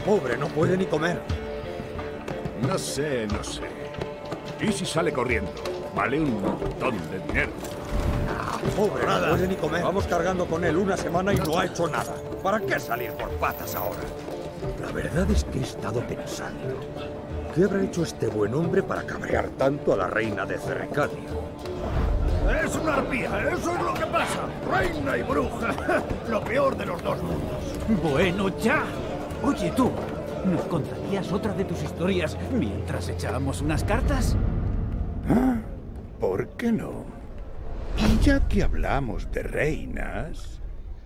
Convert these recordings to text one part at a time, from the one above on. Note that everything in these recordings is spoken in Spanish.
pobre no puede ni comer. No sé. ¿Y si sale corriendo? Vale un montón de dinero. Pobre no puede ni comer. Vamos cargando con él una semana y no ha hecho nada. ¿Para qué salir por patas ahora? La verdad es que he estado pensando. ¿Qué habrá hecho este buen hombre para cabrear tanto a la reina de Cercadia? Es una arpía, eso es lo que pasa. Reina y bruja. Lo peor de los dos mundos. Bueno, ya. Oye, tú, ¿nos contarías otra de tus historias mientras echábamos unas cartas? ¿Por qué no? Y ya que hablamos de reinas...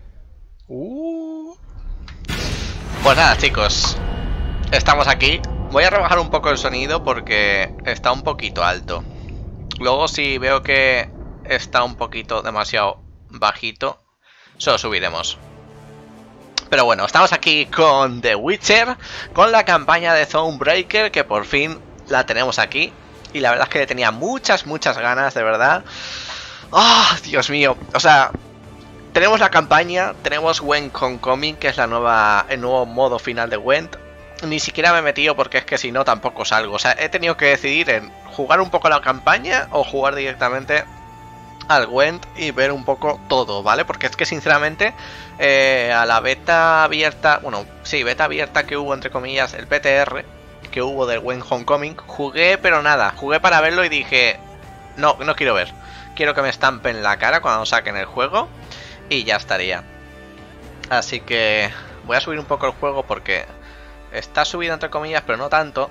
Pues nada, chicos. Estamos aquí. Voy a rebajar un poco el sonido porque está un poquito alto. Luego si veo que está un poquito demasiado bajito, solo subiremos. Pero bueno, estamos aquí con The Witcher, con la campaña de Thronebreaker, que por fin la tenemos aquí. Y la verdad es que le tenía muchas ganas, de verdad. ¡Oh, Dios mío! O sea, tenemos la campaña, tenemos Gwent Homecoming, que es el nuevo modo final de Gwent. Ni siquiera me he metido porque es que si no tampoco salgo. O sea, he tenido que decidir en jugar un poco la campaña o jugar directamente al Gwent y ver un poco todo, ¿vale? Porque es que sinceramente a la beta abierta, bueno, sí, beta abierta que hubo, entre comillas, el PTR que hubo del Gwent Homecoming, jugué pero nada, jugué para verlo y dije, no quiero ver, quiero que me estampen la cara cuando saquen el juego y ya estaría. Así que voy a subir un poco el juego porque está subido entre comillas, pero no tanto.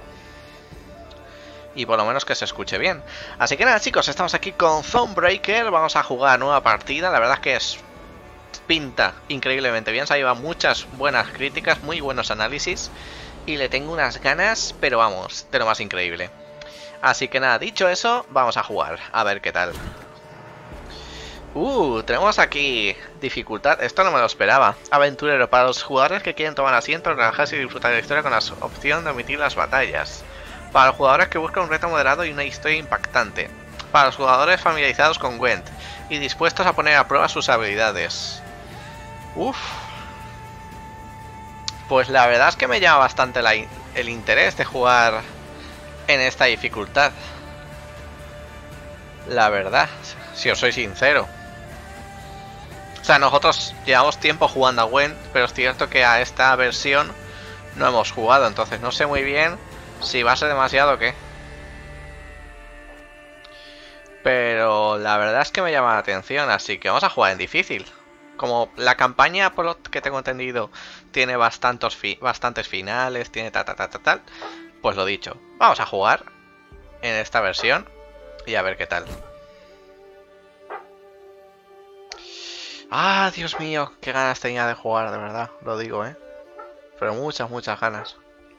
Y por lo menos que se escuche bien. Así que nada, chicos, estamos aquí con Thronebreaker. Vamos a jugar nueva partida. La verdad es que pinta increíblemente bien. Se ha llevado muchas buenas críticas, muy buenos análisis. Y le tengo unas ganas, pero vamos, de lo más increíble. Así que nada, dicho eso, vamos a jugar. A ver qué tal. Tenemos aquí dificultad, esto no me lo esperaba. Aventurero, para los jugadores que quieren tomar asiento, relajarse y disfrutar de la historia con la opción de omitir las batallas. Para los jugadores que buscan un reto moderado y una historia impactante. Para los jugadores familiarizados con Gwent y dispuestos a poner a prueba sus habilidades. Pues la verdad es que me llama bastante el interés de jugar en esta dificultad. La verdad, si os soy sincero. O sea, nosotros llevamos tiempo jugando a Gwent, pero es cierto que a esta versión no hemos jugado, entonces no sé muy bien si va a ser demasiado o qué. Pero la verdad es que me llama la atención, así que vamos a jugar en difícil. Como la campaña, por lo que tengo entendido, tiene bastantes finales, tiene tal, pues lo dicho, vamos a jugar en esta versión y a ver qué tal. Dios mío, qué ganas tenía de jugar, de verdad, lo digo, pero muchas ganas.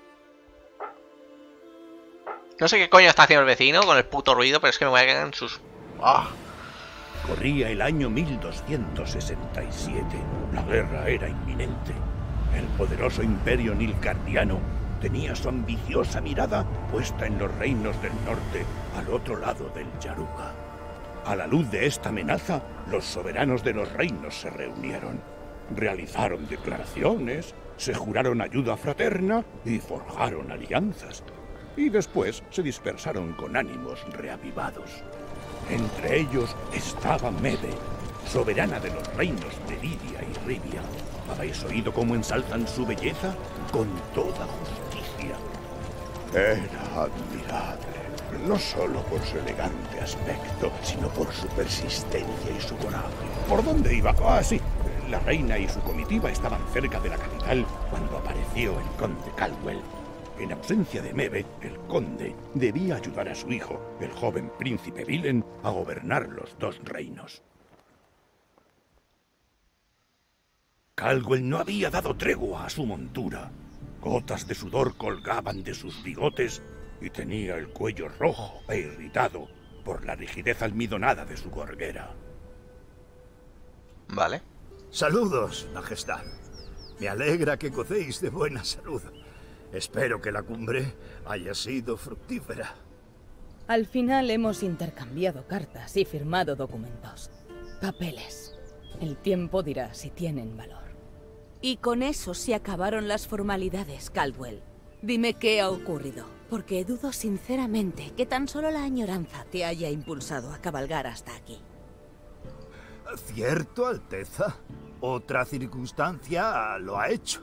No sé qué coño está haciendo el vecino con el puto ruido, pero es que me voy a quedar en sus... Corría el año 1267. La guerra era inminente. El poderoso imperio nilfgaardiano tenía su ambiciosa mirada puesta en los reinos del norte, al otro lado del Yaruga. A la luz de esta amenaza, los soberanos de los reinos se reunieron. Realizaron declaraciones, se juraron ayuda fraterna y forjaron alianzas. Y después se dispersaron con ánimos reavivados. Entre ellos estaba Mebe, soberana de los reinos de Lidia y Rivia. ¿Habéis oído cómo ensalzan su belleza? Con toda justicia. Era admirable, no solo por su elegante aspecto, sino por su persistencia y su coraje. ¿Por dónde iba? Sí, la reina y su comitiva estaban cerca de la capital cuando apareció el conde Caldwell. En ausencia de Mebe, el conde debía ayudar a su hijo, el joven príncipe Vilen, a gobernar los dos reinos. Caldwell no había dado tregua a su montura. Gotas de sudor colgaban de sus bigotes y tenía el cuello rojo e irritado por la rigidez almidonada de su gorguera. Vale. Saludos, Majestad. Me alegra que gocéis de buena salud. Espero que la cumbre haya sido fructífera. Al final hemos intercambiado cartas y firmado documentos. Papeles. El tiempo dirá si tienen valor. Y con eso se acabaron las formalidades, Caldwell. Dime qué ha ocurrido, porque dudo sinceramente que tan solo la añoranza te haya impulsado a cabalgar hasta aquí. ¿Cierto, Alteza? Otra circunstancia lo ha hecho.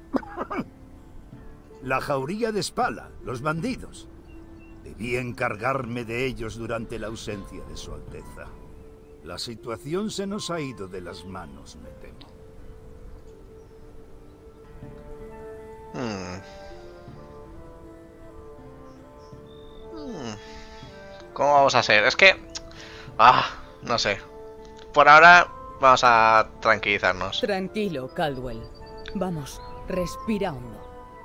La jauría de Spala, los bandidos. Debí encargarme de ellos durante la ausencia de su Alteza. La situación se nos ha ido de las manos, me temo. ¿Cómo vamos a hacer? Es que... no sé. Por ahora vamos a tranquilizarnos. Tranquilo, Caldwell. Vamos, respira hondo.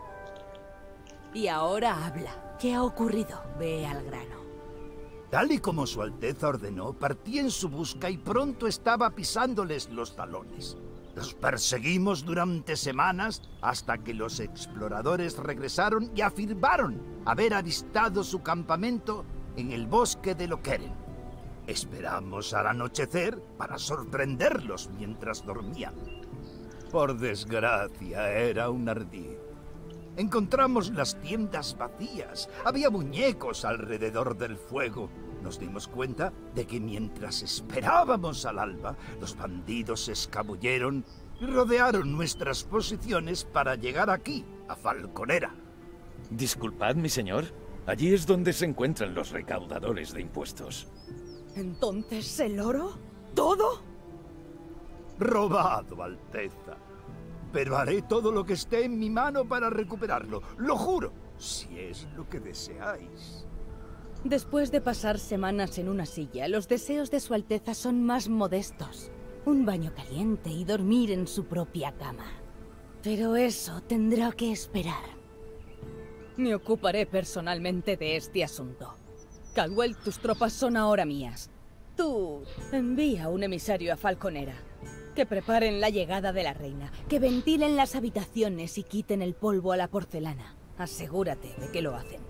Y ahora habla. ¿Qué ha ocurrido? Ve al grano. Tal y como su Alteza ordenó, partí en su busca y pronto estaba pisándoles los talones. Los perseguimos durante semanas hasta que los exploradores regresaron y afirmaron haber avistado su campamento en el bosque de Lokeren. Esperamos al anochecer para sorprenderlos mientras dormían. Por desgracia, era un ardid. Encontramos las tiendas vacías. Había muñecos alrededor del fuego. Nos dimos cuenta de que mientras esperábamos al alba, los bandidos se escabulleron y rodearon nuestras posiciones para llegar aquí, a Falconera. Disculpad, mi señor. Allí es donde se encuentran los recaudadores de impuestos. ¿Entonces el oro? ¿Todo? Robado, Alteza. Pero haré todo lo que esté en mi mano para recuperarlo. Lo juro, si es lo que deseáis. Después de pasar semanas en una silla, los deseos de Su Alteza son más modestos. Un baño caliente y dormir en su propia cama. Pero eso tendrá que esperar. Me ocuparé personalmente de este asunto. Caldwell, tus tropas son ahora mías. Tú envía un emisario a Falconera. Que preparen la llegada de la reina. Que ventilen las habitaciones y quiten el polvo a la porcelana. Asegúrate de que lo hacen.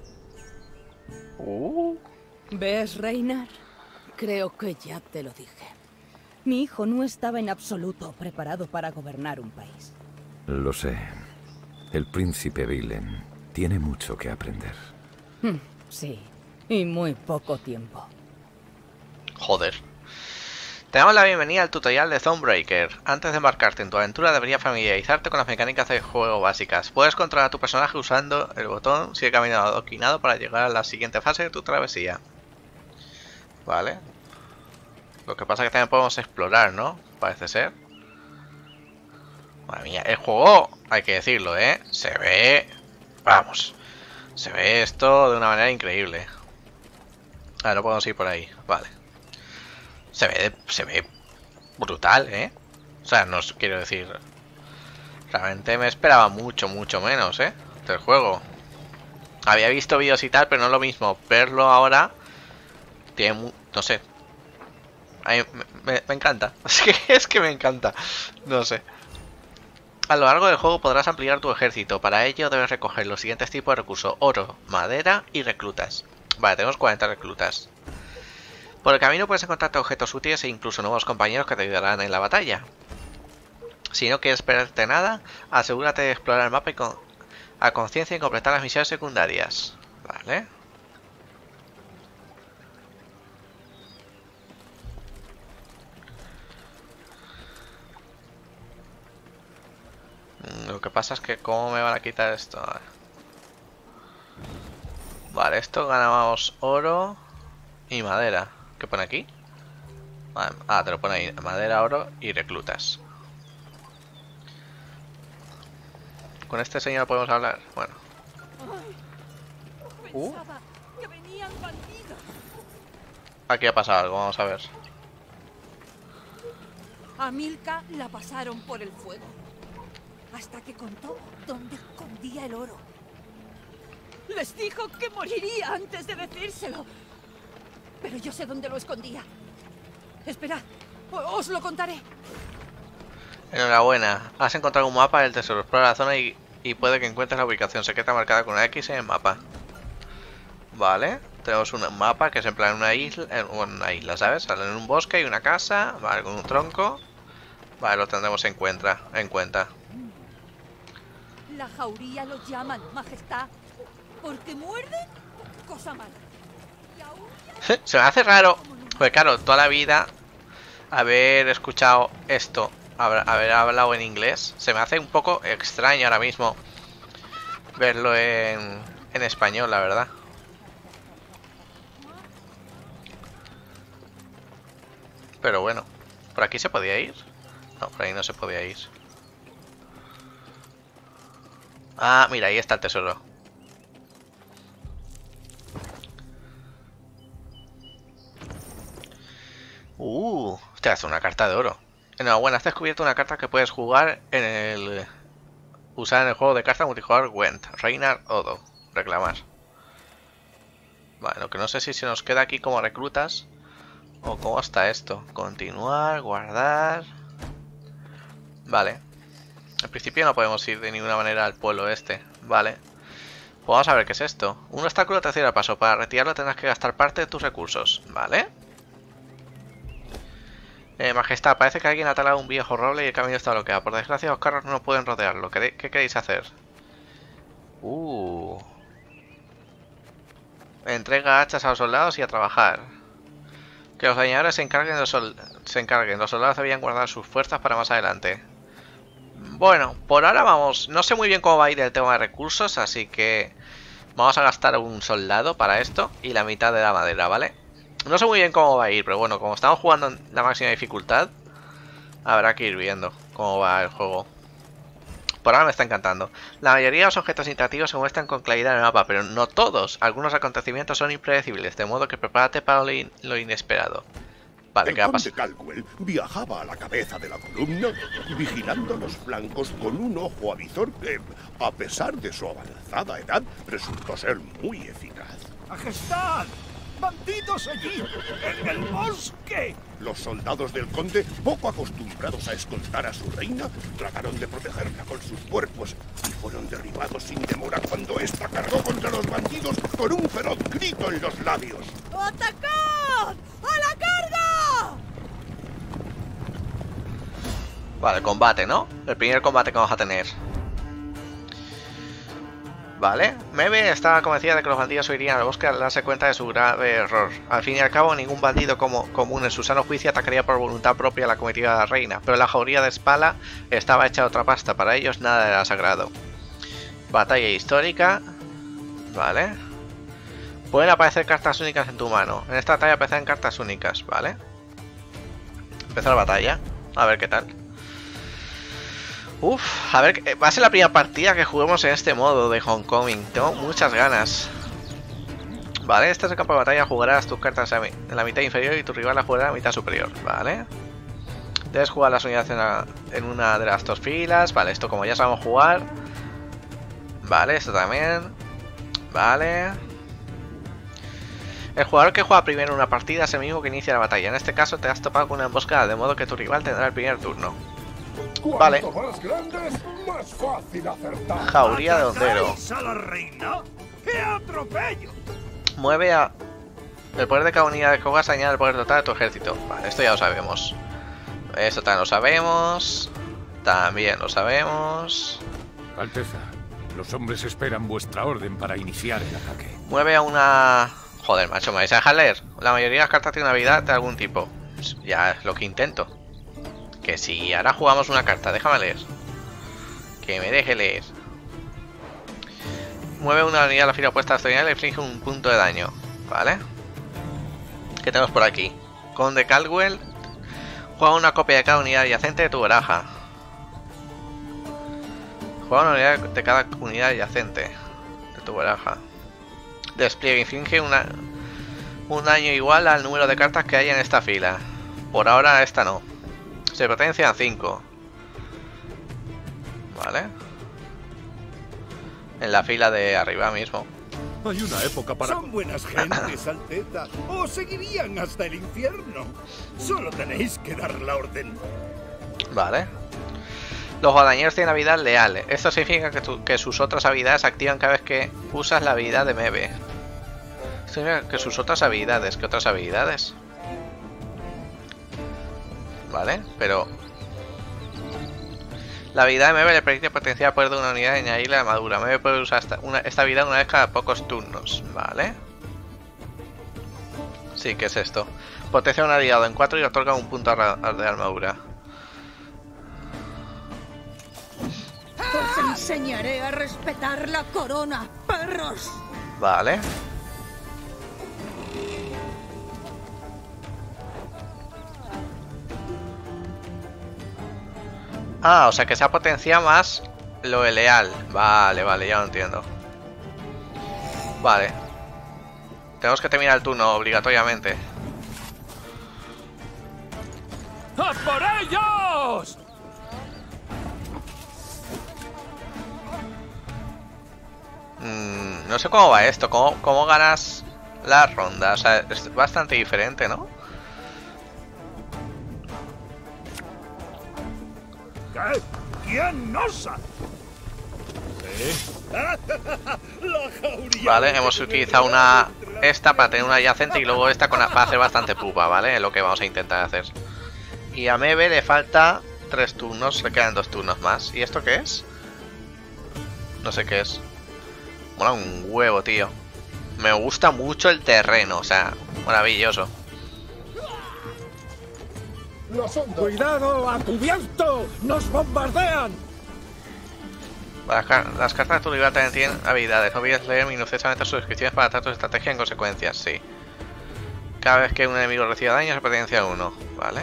¿Ves, Reinar? Creo que ya te lo dije. Mi hijo no estaba en absoluto preparado para gobernar un país. Lo sé. El príncipe Vilen tiene mucho que aprender. Sí, y muy poco tiempo. Joder. Te damos la bienvenida al tutorial de Thronebreaker. Antes de embarcarte en tu aventura deberías familiarizarte con las mecánicas de juego básicas. Puedes controlar a tu personaje usando el botón sigue camino adoquinado para llegar a la siguiente fase de tu travesía. Vale. Lo que pasa es que también podemos explorar, ¿no? Parece ser. Madre mía, el juego, hay que decirlo, ¿eh? Se ve... Vamos. Se ve esto de una manera increíble. Ah, no podemos ir por ahí. Vale. Se ve brutal, ¿eh? O sea, no os quiero decir... Realmente me esperaba mucho menos, ¿eh? Del juego. Había visto vídeos y tal, pero no lo mismo. Verlo ahora... Tiene... No sé. A mí me encanta. Es que me encanta. No sé. A lo largo del juego podrás ampliar tu ejército. Para ello debes recoger los siguientes tipos de recursos: oro, madera y reclutas. Vale, tenemos 40 reclutas. Por el camino puedes encontrarte objetos útiles e incluso nuevos compañeros que te ayudarán en la batalla. Si no quieres perderte nada, asegúrate de explorar el mapa a conciencia y completar las misiones secundarias. Vale. Lo que pasa es que ¿cómo me van a quitar esto? Vale, esto ganamos oro y madera. ¿Qué pone aquí? Vale, te lo pone ahí. Madera, oro y reclutas. Con este señor podemos hablar. Bueno. Pensaba que venían bandidos. Aquí ha pasado algo, vamos a ver. A Milka la pasaron por el fuego. Hasta que contó dónde escondía el oro. Les dijo que moriría antes de decírselo. Pero yo sé dónde lo escondía. Esperad, os lo contaré. Enhorabuena, has encontrado un mapa del tesoro. Explora la zona y puede que encuentres la ubicación secreta marcada con una X en el mapa. Vale, tenemos un mapa que es en plan una isla, ¿sabes? En un bosque hay una casa, vale, con un tronco. Vale, lo tendremos en cuenta. La jauría los llaman, majestad. Porque muerden, cosa mala. Y aún... Se me hace raro, pues claro, toda la vida haber escuchado esto, haber hablado en inglés, se me hace un poco extraño ahora mismo verlo en español, la verdad. Pero bueno, ¿por aquí se podía ir? No, por ahí no se podía ir. Ah, mira, ahí está el tesoro. Te hace una carta de oro. Enhorabuena, has descubierto una carta que puedes jugar en el... usar en el juego de cartas multijugador Gwent. Reinar Odo. Reclamar. Vale, lo que no sé si se nos queda aquí como reclutas o cómo está esto. Continuar, guardar... Vale. En principio no podemos ir de ninguna manera al pueblo este. Vale. Pues vamos a ver qué es esto. Un obstáculo te cierra el paso. Para retirarlo tendrás que gastar parte de tus recursos. Vale. Majestad, parece que alguien ha talado un viejo roble y el camino está bloqueado. Por desgracia, los carros no pueden rodearlo. ¿Qué queréis hacer? Entrega hachas a los soldados y a trabajar. Que los dañadores se encarguen. Los soldados debían guardar sus fuerzas para más adelante. Bueno, por ahora vamos. No sé muy bien cómo va a ir el tema de recursos, así que vamos a gastar un soldado para esto y la mitad de la madera, ¿vale? No sé muy bien cómo va a ir, pero bueno, como estamos jugando en la máxima dificultad, habrá que ir viendo cómo va el juego. Por ahora me está encantando. La mayoría de los objetos interactivos se muestran con claridad en el mapa, pero no todos. Algunos acontecimientos son impredecibles, de modo que prepárate para lo inesperado. Vale, ¿qué va a pasar? El conde Caldwell viajaba a la cabeza de la columna, vigilando los flancos con un ojo avizor que, a pesar de su avanzada edad, resultó ser muy eficaz. ¡Majestad! ¡Bandidos allí! ¡En el bosque! Los soldados del conde, poco acostumbrados a escoltar a su reina, trataron de protegerla con sus cuerpos y fueron derribados sin demora cuando ésta cargó contra los bandidos con un feroz grito en los labios. ¡Atacad! ¡A la carga! Vale, combate, ¿no? El primer combate que vamos a tener. Vale, Maeve estaba convencida de que los bandidos irían al bosque al darse cuenta de su grave error. Al fin y al cabo, ningún bandido común en su sano juicio atacaría por voluntad propia la comitiva de la reina, pero la jauría de Spala estaba hecha de otra pasta, para ellos nada era sagrado. Batalla histórica. Vale. Pueden aparecer cartas únicas en tu mano. En esta batalla aparecen cartas únicas, ¿vale? Empezar la batalla, a ver qué tal. A ver, va a ser la primera partida que juguemos en este modo de Homecoming. Tengo muchas ganas. Vale, este es el campo de batalla. Jugarás tus cartas en la mitad inferior y tu rival la jugará en la mitad superior. Vale. Debes jugar las unidades en una de las dos filas. Vale, esto como ya sabemos jugar. Vale, esto también. Vale. El jugador que juega primero una partida es el mismo que inicia la batalla. En este caso te has topado con una emboscada, de modo que tu rival tendrá el primer turno. Vale. Más grandes, más fácil acertar. Jauría de hondero. ¿A la reina? ¡Qué atropello! Mueve a... El poder de cada unidad que juegas añade el poder total de tu ejército. Vale, esto ya lo sabemos. Esto también lo sabemos. También lo sabemos. Alteza, los hombres esperan vuestra orden para iniciar el ataque. Mueve a una... Joder, macho, ¿me vais a dejar leer? La mayoría de las cartas tienen una habilidad de algún tipo. Ya es lo que intento. Que si ahora jugamos una carta, déjame leer. Que me deje leer. Mueve una unidad a la fila opuesta a la unidad y le inflige un punto de daño. Vale. ¿Qué tenemos por aquí? Conde Caldwell. Juega una copia de cada unidad adyacente de tu baraja. Juega una unidad de cada unidad adyacente de tu baraja. Despliegue. Inflige un daño igual al número de cartas que hay en esta fila. Por ahora esta no. Se potencian 5. Vale. En la fila de arriba mismo. Hay una época para... Son buenas gentes, Alteza. O seguirían hasta el infierno. Solo tenéis que dar la orden. Vale. Los guadañeros tienen habilidad leal. Esto significa que sus otras habilidades se activan cada vez que usas la habilidad de Maeve. Esto significa que sus otras habilidades... ¿Qué otras habilidades? Vale, pero... La habilidad de Mebe le permite potenciar el poder de una unidad y añadirle la armadura. Mebe puede usar esta habilidad una vez cada pocos turnos. Vale. Sí, ¿qué es esto? Potencia un aliado en 4 y otorga un punto de armadura. Os enseñaré a respetar la corona, perros. Vale. Ah, o sea que se ha potenciado más lo de leal. Vale, vale, ya lo entiendo. Vale. Tenemos que terminar el turno obligatoriamente. ¡A por ellos! No sé cómo va esto, cómo ganas la ronda. O sea, es bastante diferente, ¿no? ¿Qué? ¿Quién osa? Vale, hemos utilizado esta para tener una adyacente y luego esta para hacer bastante pupa, ¿vale? Es lo que vamos a intentar hacer. Y a Mebe le falta 3 turnos, le quedan 2 turnos más. ¿Y esto qué es? No sé qué es. Mola un huevo, tío. Me gusta mucho el terreno, o sea, maravilloso. ¡Cuidado! ¡A cubierto! ¡Nos bombardean! Las cartas de tu rival también tienen habilidades. No olvides leer minuciosamente sus descripciones para tratar tu estrategia en consecuencias, sí. Cada vez que un enemigo reciba daño se potencia 1. Vale.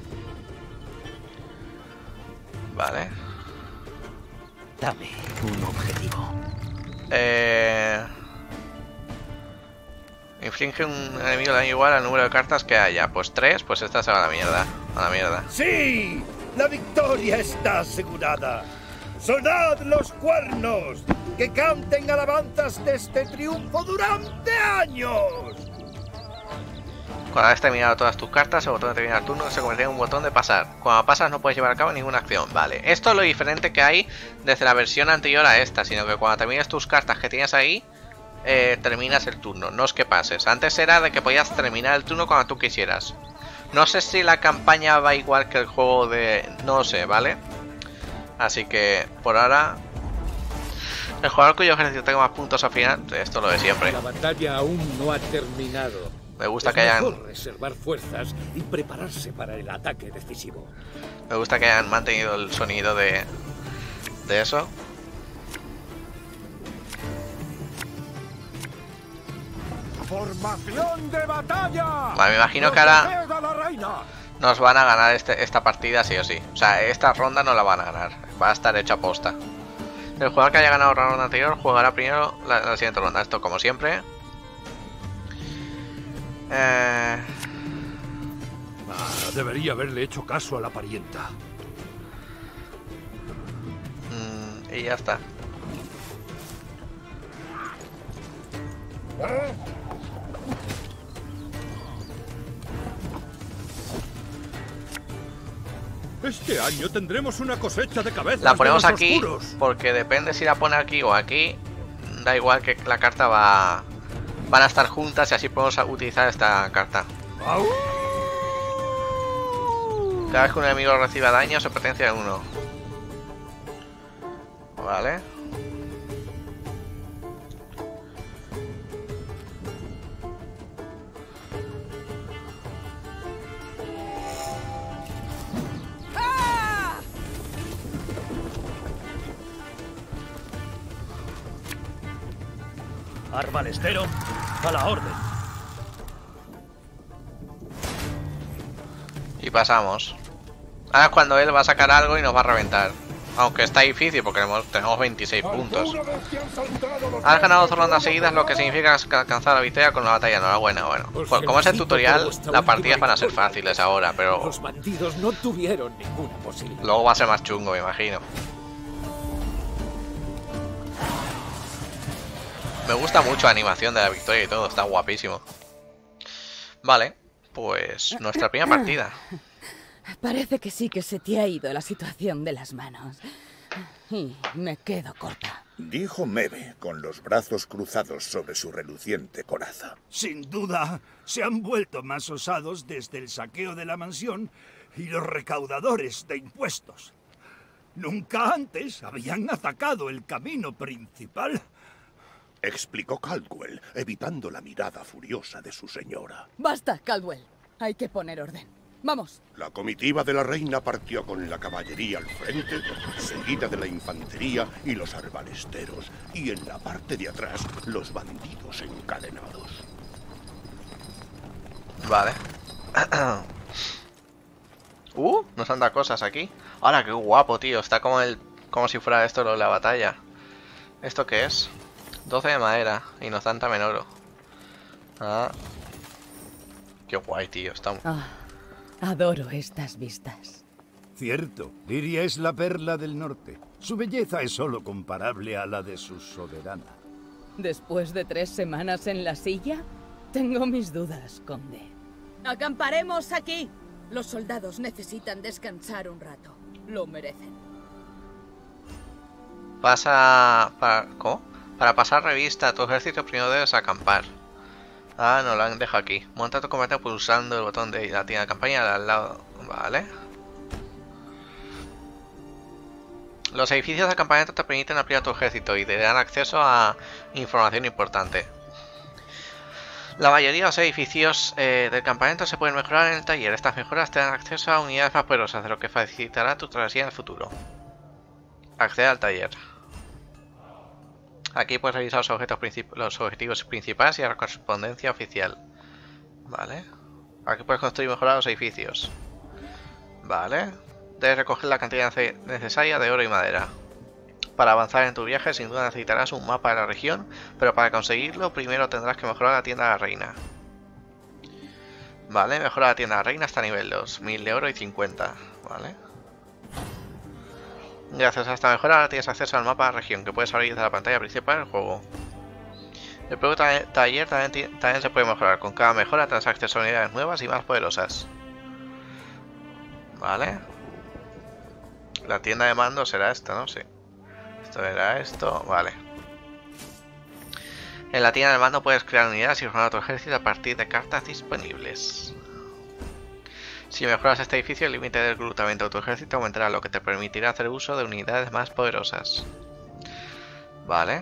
Vale. Dame un objetivo. Inflige un enemigo daño igual al número de cartas que haya. Pues 3, pues esta se va a la mierda. A la mierda. ¡Sí! ¡La victoria está asegurada! ¡Sonad los cuernos! ¡Que canten alabanzas de este triunfo durante años! Cuando hayas terminado todas tus cartas, el botón de terminar el turno se convierte en un botón de pasar. Cuando pasas no puedes llevar a cabo ninguna acción. Vale, esto es lo diferente que hay desde la versión anterior a esta, sino que cuando termines tus cartas que tienes ahí, terminas el turno, no es que pases. Antes era de que podías terminar el turno cuando tú quisieras. No sé si la campaña va igual que el juego de... no sé, ¿vale? Así que, por ahora... El jugador cuyo ejército tenga más puntos al final, esto es lo de siempre. La batalla aún no ha terminado. Me gusta que hayan... mejor reservar fuerzas y prepararse para el ataque decisivo. Me gusta que hayan mantenido el sonido de eso. ¡Formación de batalla! Vale, me imagino que ahora nos van a ganar esta partida sí o sí. O sea, esta ronda no la van a ganar. Va a estar hecha posta. El jugador que haya ganado la ronda anterior jugará primero la siguiente ronda. Esto como siempre. Debería haberle hecho caso a la parienta. Y ya está. Este año tendremos una cosecha de cabezas. La ponemos de los aquí oscuros. porque depende si la pone aquí o aquí. Da igual que la carta van a estar juntas y así podemos utilizar esta carta. Cada vez que un enemigo reciba daño se potencia en 1. Vale. Arbalestero, a la orden. Y pasamos. Ahora es cuando él va a sacar algo y nos va a reventar. Aunque está difícil porque tenemos 26 puntos. Has ganado 2 rondas seguidas, lo que significa alcanzar la victoria con la batalla. Enhorabuena, bueno. Como es el tutorial, las partidas van a ser fáciles ahora, pero... Los bandidos no tuvieron ninguna posibilidad. Luego va a ser más chungo, me imagino. Me gusta mucho la animación de la victoria y todo, está guapísimo. Vale, pues nuestra primera partida. Parece que sí que se te ha ido la situación de las manos. Y me quedo corta. Dijo Mebe, con los brazos cruzados sobre su reluciente coraza. Sin duda, se han vuelto más osados desde el saqueo de la mansión y los recaudadores de impuestos. Nunca antes habían atacado el camino principal. Explicó Caldwell, evitando la mirada furiosa de su señora. Basta, Caldwell. Hay que poner orden. ¡Vamos! La comitiva de la reina partió con la caballería al frente, seguida de la infantería y los arbalesteros, y en la parte de atrás los bandidos encadenados. Vale. Nos han dado cosas aquí. ¡Hala, qué guapo, tío! Está como si fuera esto lo de la batalla. ¿Esto qué es? 12 de madera y nos dan también oro. Ah. Qué guay, tío. Está... adoro estas vistas. Cierto, Liria es la perla del norte. Su belleza es solo comparable a la de su soberana. Después de 3 semanas en la silla, tengo mis dudas, conde. Acamparemos aquí. Los soldados necesitan descansar un rato. Lo merecen. ¿Cómo? Para pasar revista a tu ejército primero debes acampar. Ah, no, lo han dejado aquí. Monta tu combate pulsando el botón de la tienda de campaña al lado. Vale. Los edificios de acampamento te permiten ampliar tu ejército y te dan acceso a información importante. La mayoría de los edificios del campamento se pueden mejorar en el taller. Estas mejoras te dan acceso a unidades más poderosas, de lo que facilitará tu travesía en el futuro. Accede al taller. Aquí puedes revisar los objetivos principales y la correspondencia oficial. Vale. Aquí puedes construir y mejorar los edificios. Vale. Debes recoger la cantidad necesaria de oro y madera. Para avanzar en tu viaje sin duda necesitarás un mapa de la región, pero para conseguirlo primero tendrás que mejorar la tienda de la reina. Vale, mejora la tienda de la reina hasta nivel 2, 1000 de oro y 50. Vale. Gracias a esta mejora ahora tienes acceso al mapa de la región que puedes abrir desde la pantalla principal del juego. El propio taller también se puede mejorar. Con cada mejora tendrás acceso a unidades nuevas y más poderosas. Vale. La tienda de mando será esta, ¿no? Sí. Esto era esto. Vale. En la tienda de mando puedes crear unidades y formar tu ejército a partir de cartas disponibles. Si mejoras este edificio, el límite de reclutamiento de tu ejército aumentará, lo que te permitirá hacer uso de unidades más poderosas. Vale.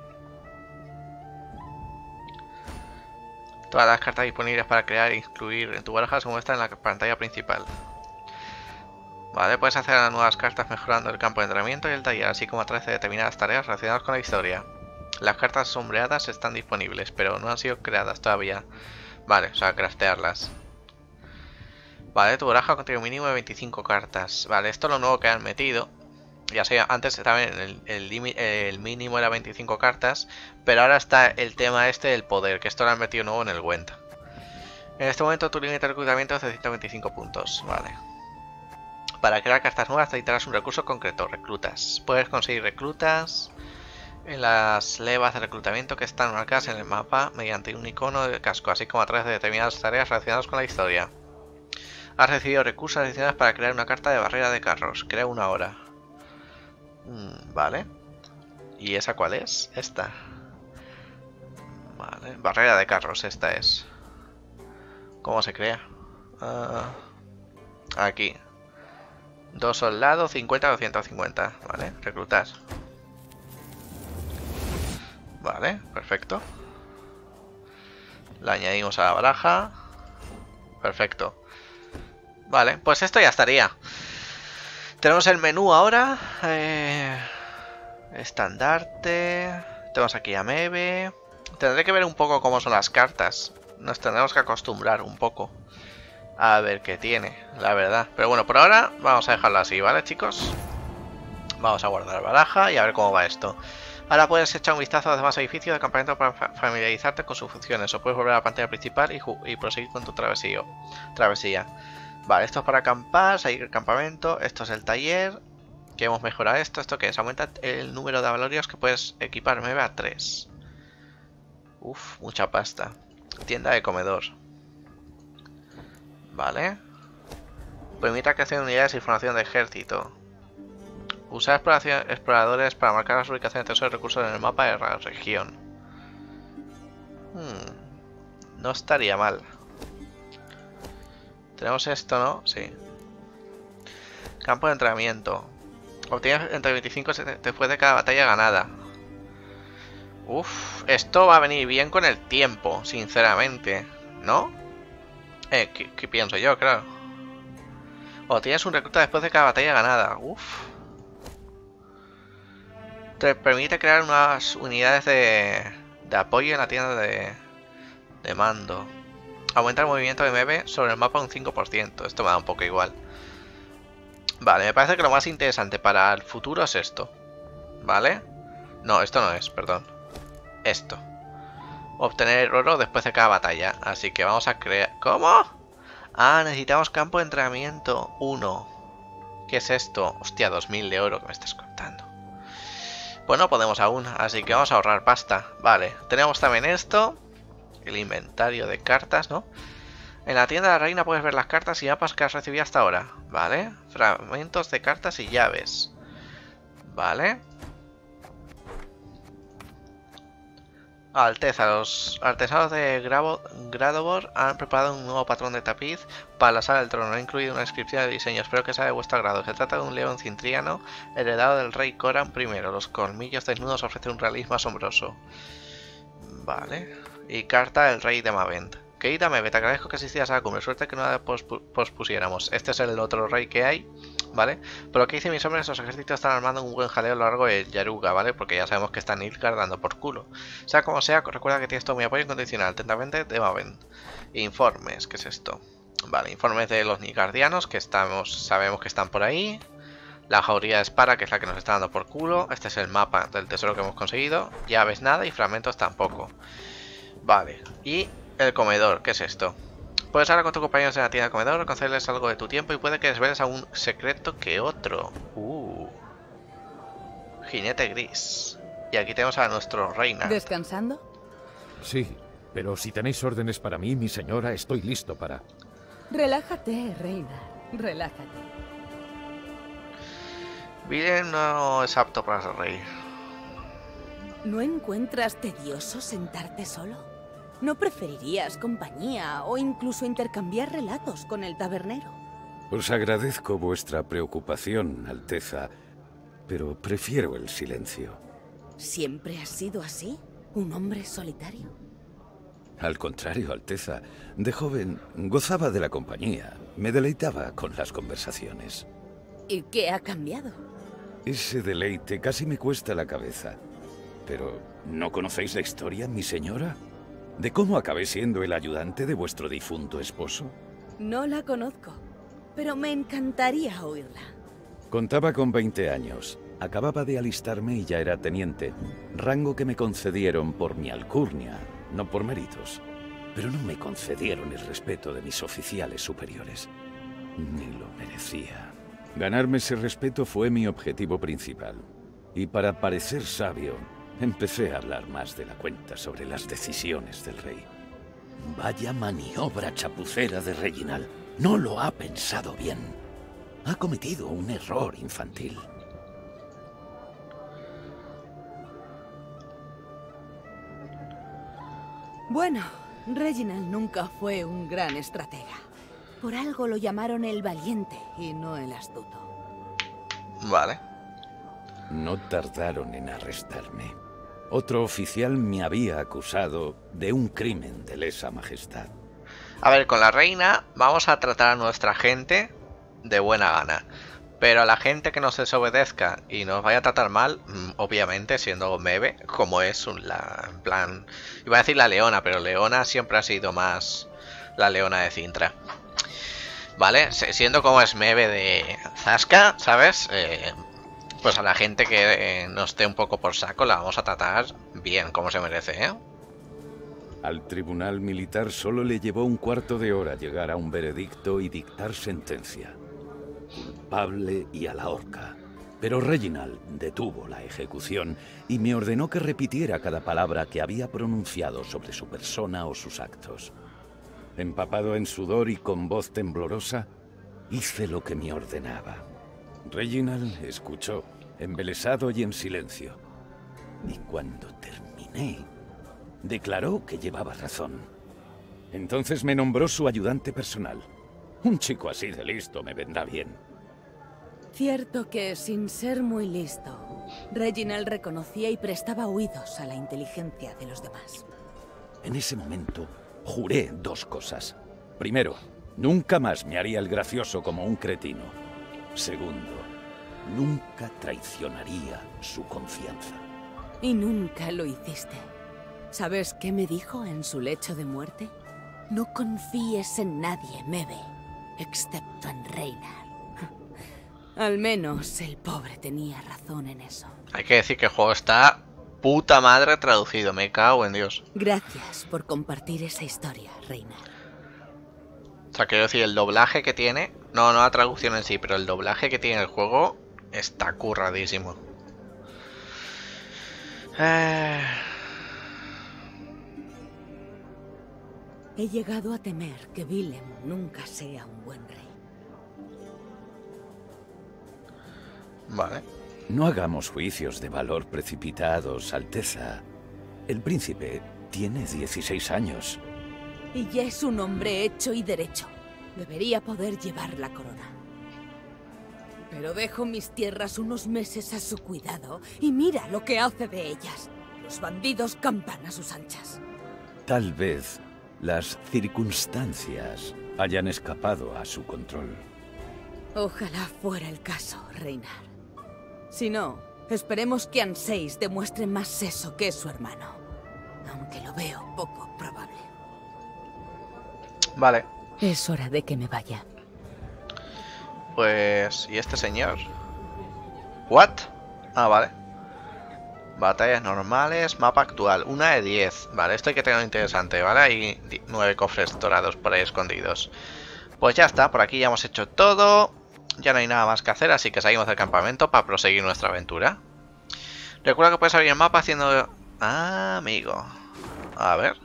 Todas las cartas disponibles para crear e incluir en tu baraja se muestran en la pantalla principal. Vale, puedes hacer nuevas cartas mejorando el campo de entrenamiento y el taller, así como a través de determinadas tareas relacionadas con la historia. Las cartas sombreadas están disponibles, pero no han sido creadas todavía. Vale, o sea, craftearlas. Vale, tu baraja contiene un mínimo de 25 cartas. Vale, esto es lo nuevo que han metido. Ya sé, antes también el mínimo era 25 cartas, pero ahora está el tema este del poder, que esto lo han metido nuevo en el Gwent. En este momento tu límite de reclutamiento es de 125 puntos. Vale. Para crear cartas nuevas necesitarás un recurso concreto, reclutas. Puedes conseguir reclutas en las levas de reclutamiento que están marcadas en el mapa mediante un icono de casco, así como a través de determinadas tareas relacionadas con la historia. Has recibido recursos adicionales para crear una carta de barrera de carros. Crea una ahora. Vale. ¿Y esa cuál es? Esta. Vale. Barrera de carros, esta es. ¿Cómo se crea? Aquí. 2 soldados, 50 o 150. Vale, reclutar. Vale, perfecto. La añadimos a la baraja. Perfecto. Vale, pues esto ya estaría. Tenemos el menú ahora. Estandarte. Tenemos aquí a Mebe. Tendré que ver un poco cómo son las cartas. Nos tendremos que acostumbrar un poco a ver qué tiene, la verdad. Pero bueno, por ahora vamos a dejarlo así, ¿vale, chicos? Vamos a guardar baraja y a ver cómo va esto. Ahora puedes echar un vistazo a los demás edificios de campamento para familiarizarte con sus funciones. O puedes volver a la pantalla principal y proseguir con tu travesía. Vale, esto es para acampar, seguir el campamento. Esto es el taller. Que hemos mejorado esto. ¿Esto qué es? Aumenta el número de valorios que puedes equipar 9 a 3. Uf, mucha pasta. Tienda de comedor. Vale. Permite la creación de unidades e información de ejército. Usar exploradores para marcar las ubicaciones de tesoros y recursos en el mapa de la región. No estaría mal. Tenemos esto, ¿no? Sí. Campo de entrenamiento. Obtienes entre 25 después de cada batalla ganada. Uf, esto va a venir bien con el tiempo, sinceramente, ¿no? ¿Qué pienso yo? Claro. Obtienes un recluta después de cada batalla ganada. Uf. Te permite crear unas unidades de apoyo en la tienda de mando. Aumenta el movimiento de MB sobre el mapa un 5%. Esto me da un poco igual. Vale, me parece que lo más interesante para el futuro es esto. ¿Vale? No, esto no es, perdón. Esto. Obtener oro después de cada batalla. Así que vamos a crear... ¿Cómo? Ah, necesitamos campo de entrenamiento 1. ¿Qué es esto? Hostia, 2000 de oro que me estás contando. Pues no podemos aún, así que vamos a ahorrar pasta. Vale, tenemos también esto. El inventario de cartas, ¿no? En la tienda de la reina puedes ver las cartas y mapas que has recibido hasta ahora. Vale, fragmentos de cartas y llaves. Vale. Alteza, los artesanos de Gradobor han preparado un nuevo patrón de tapiz para la sala del trono. Ha incluido una descripción de diseño, espero que sea de vuestro agrado. Se trata de un león cintriano heredado del rey Coran I. Los colmillos desnudos ofrecen un realismo asombroso. Vale. Y carta del rey de Mavent. Querida Meve, te agradezco que asistieras a la cumbre. Suerte que no la pospusiéramos. Este es el otro rey que hay, ¿vale? Por lo que dice mis hombres, los ejércitos están armando un buen jaleo a lo largo de Yaruga, ¿vale? Porque ya sabemos que está Nilfgaard dando por culo. Sea como sea, recuerda que tienes todo mi apoyo incondicional. Atentamente, de Mavent. Informes, ¿qué es esto? Vale, informes de los Nilfgaardianos, que sabemos que están por ahí. La jauría de Spara, que es la que nos está dando por culo. Este es el mapa del tesoro que hemos conseguido. Llaves nada y fragmentos tampoco. Vale, y el comedor, ¿qué es esto? Puedes hablar con tus compañeros en la tienda de comedor, concederles algo de tu tiempo y puede que desveles algún secreto que otro. Jinete gris. Y aquí tenemos a nuestro reina. ¿Descansando? Sí, pero si tenéis órdenes para mí, mi señora, estoy listo para... Relájate, reina. Relájate. Viren no es apto para ser rey. ¿No encuentras tedioso sentarte solo? ¿No preferirías compañía o incluso intercambiar relatos con el tabernero? Os agradezco vuestra preocupación, Alteza, pero prefiero el silencio. ¿Siempre has sido así? ¿Un hombre solitario? Al contrario, Alteza. De joven gozaba de la compañía. Me deleitaba con las conversaciones. ¿Y qué ha cambiado? Ese deleite casi me cuesta la cabeza. Pero, ¿no conocéis la historia, mi señora? ¿De cómo acabé siendo el ayudante de vuestro difunto esposo? No la conozco, pero me encantaría oírla. Contaba con 20 años. Acababa de alistarme y ya era teniente. Rango que me concedieron por mi alcurnia, no por méritos. Pero no me concedieron el respeto de mis oficiales superiores. Ni lo merecía. Ganarme ese respeto fue mi objetivo principal. Y para parecer sabio, empecé a hablar más de la cuenta sobre las decisiones del rey. Vaya maniobra chapucera de Reginald. No lo ha pensado bien. Ha cometido un error infantil. Bueno, Reginald nunca fue un gran estratega. Por algo lo llamaron el valiente y no el astuto. Vale. No tardaron en arrestarme. Otro oficial me había acusado de un crimen de lesa majestad. A ver, con la reina vamos a tratar a nuestra gente de buena gana. Pero a la gente que nos desobedezca y nos vaya a tratar mal, obviamente siendo Meve, como es en plan... Iba a decir la leona, pero Leona siempre ha sido más la leona de Cintra. Vale, siendo como es Meve de Zasca, ¿sabes? Pues a la gente que nos dé un poco por saco la vamos a tratar bien, como se merece, ¿eh? Al tribunal militar solo le llevó un cuarto de hora llegar a un veredicto y dictar sentencia. Culpable y a la horca. Pero Reginald detuvo la ejecución y me ordenó que repitiera cada palabra que había pronunciado sobre su persona o sus actos. Empapado en sudor y con voz temblorosa, hice lo que me ordenaba. Reginald escuchó, embelesado y en silencio. Y cuando terminé, declaró que llevaba razón. Entonces me nombró su ayudante personal. Un chico así de listo me vendrá bien. Cierto que, sin ser muy listo, Reginald reconocía y prestaba oídos a la inteligencia de los demás. En ese momento, juré 2 cosas. Primero, nunca más me haría el gracioso como un cretino. Segundo, nunca traicionaría su confianza. Y nunca lo hiciste. ¿Sabes qué me dijo en su lecho de muerte? No confíes en nadie, Mebe, excepto en Reynard. Al menos el pobre tenía razón en eso. Hay que decir que el juego está puta madre traducido, me cago en Dios. Gracias por compartir esa historia, Reynard. O sea, quiero decir, el doblaje que tiene, no la traducción en sí, pero el doblaje que tiene el juego está curradísimo. He llegado a temer que Willem nunca sea un buen rey. Vale. No hagamos juicios de valor precipitados, Alteza. El príncipe tiene 16 años. Y ya es un hombre hecho y derecho. Debería poder llevar la corona. Pero dejo mis tierras unos meses a su cuidado y mira lo que hace de ellas. Los bandidos campan a sus anchas. Tal vez las circunstancias hayan escapado a su control. Ojalá fuera el caso, Reynard. Si no, esperemos que Anseis demuestre más seso que su hermano. Aunque lo veo poco probable. Vale. Es hora de que me vaya. Pues... ¿y este señor? ¿What? Ah, vale. Batallas normales, mapa actual, 1 de 10. Vale, esto hay que tenerlo interesante, ¿vale? Hay 9 cofres dorados por ahí escondidos. Pues ya está, por aquí ya hemos hecho todo. Ya no hay nada más que hacer, así que salimos del campamento para proseguir nuestra aventura. Recuerda que puedes abrir el mapa haciendo... Ah, amigo. A ver.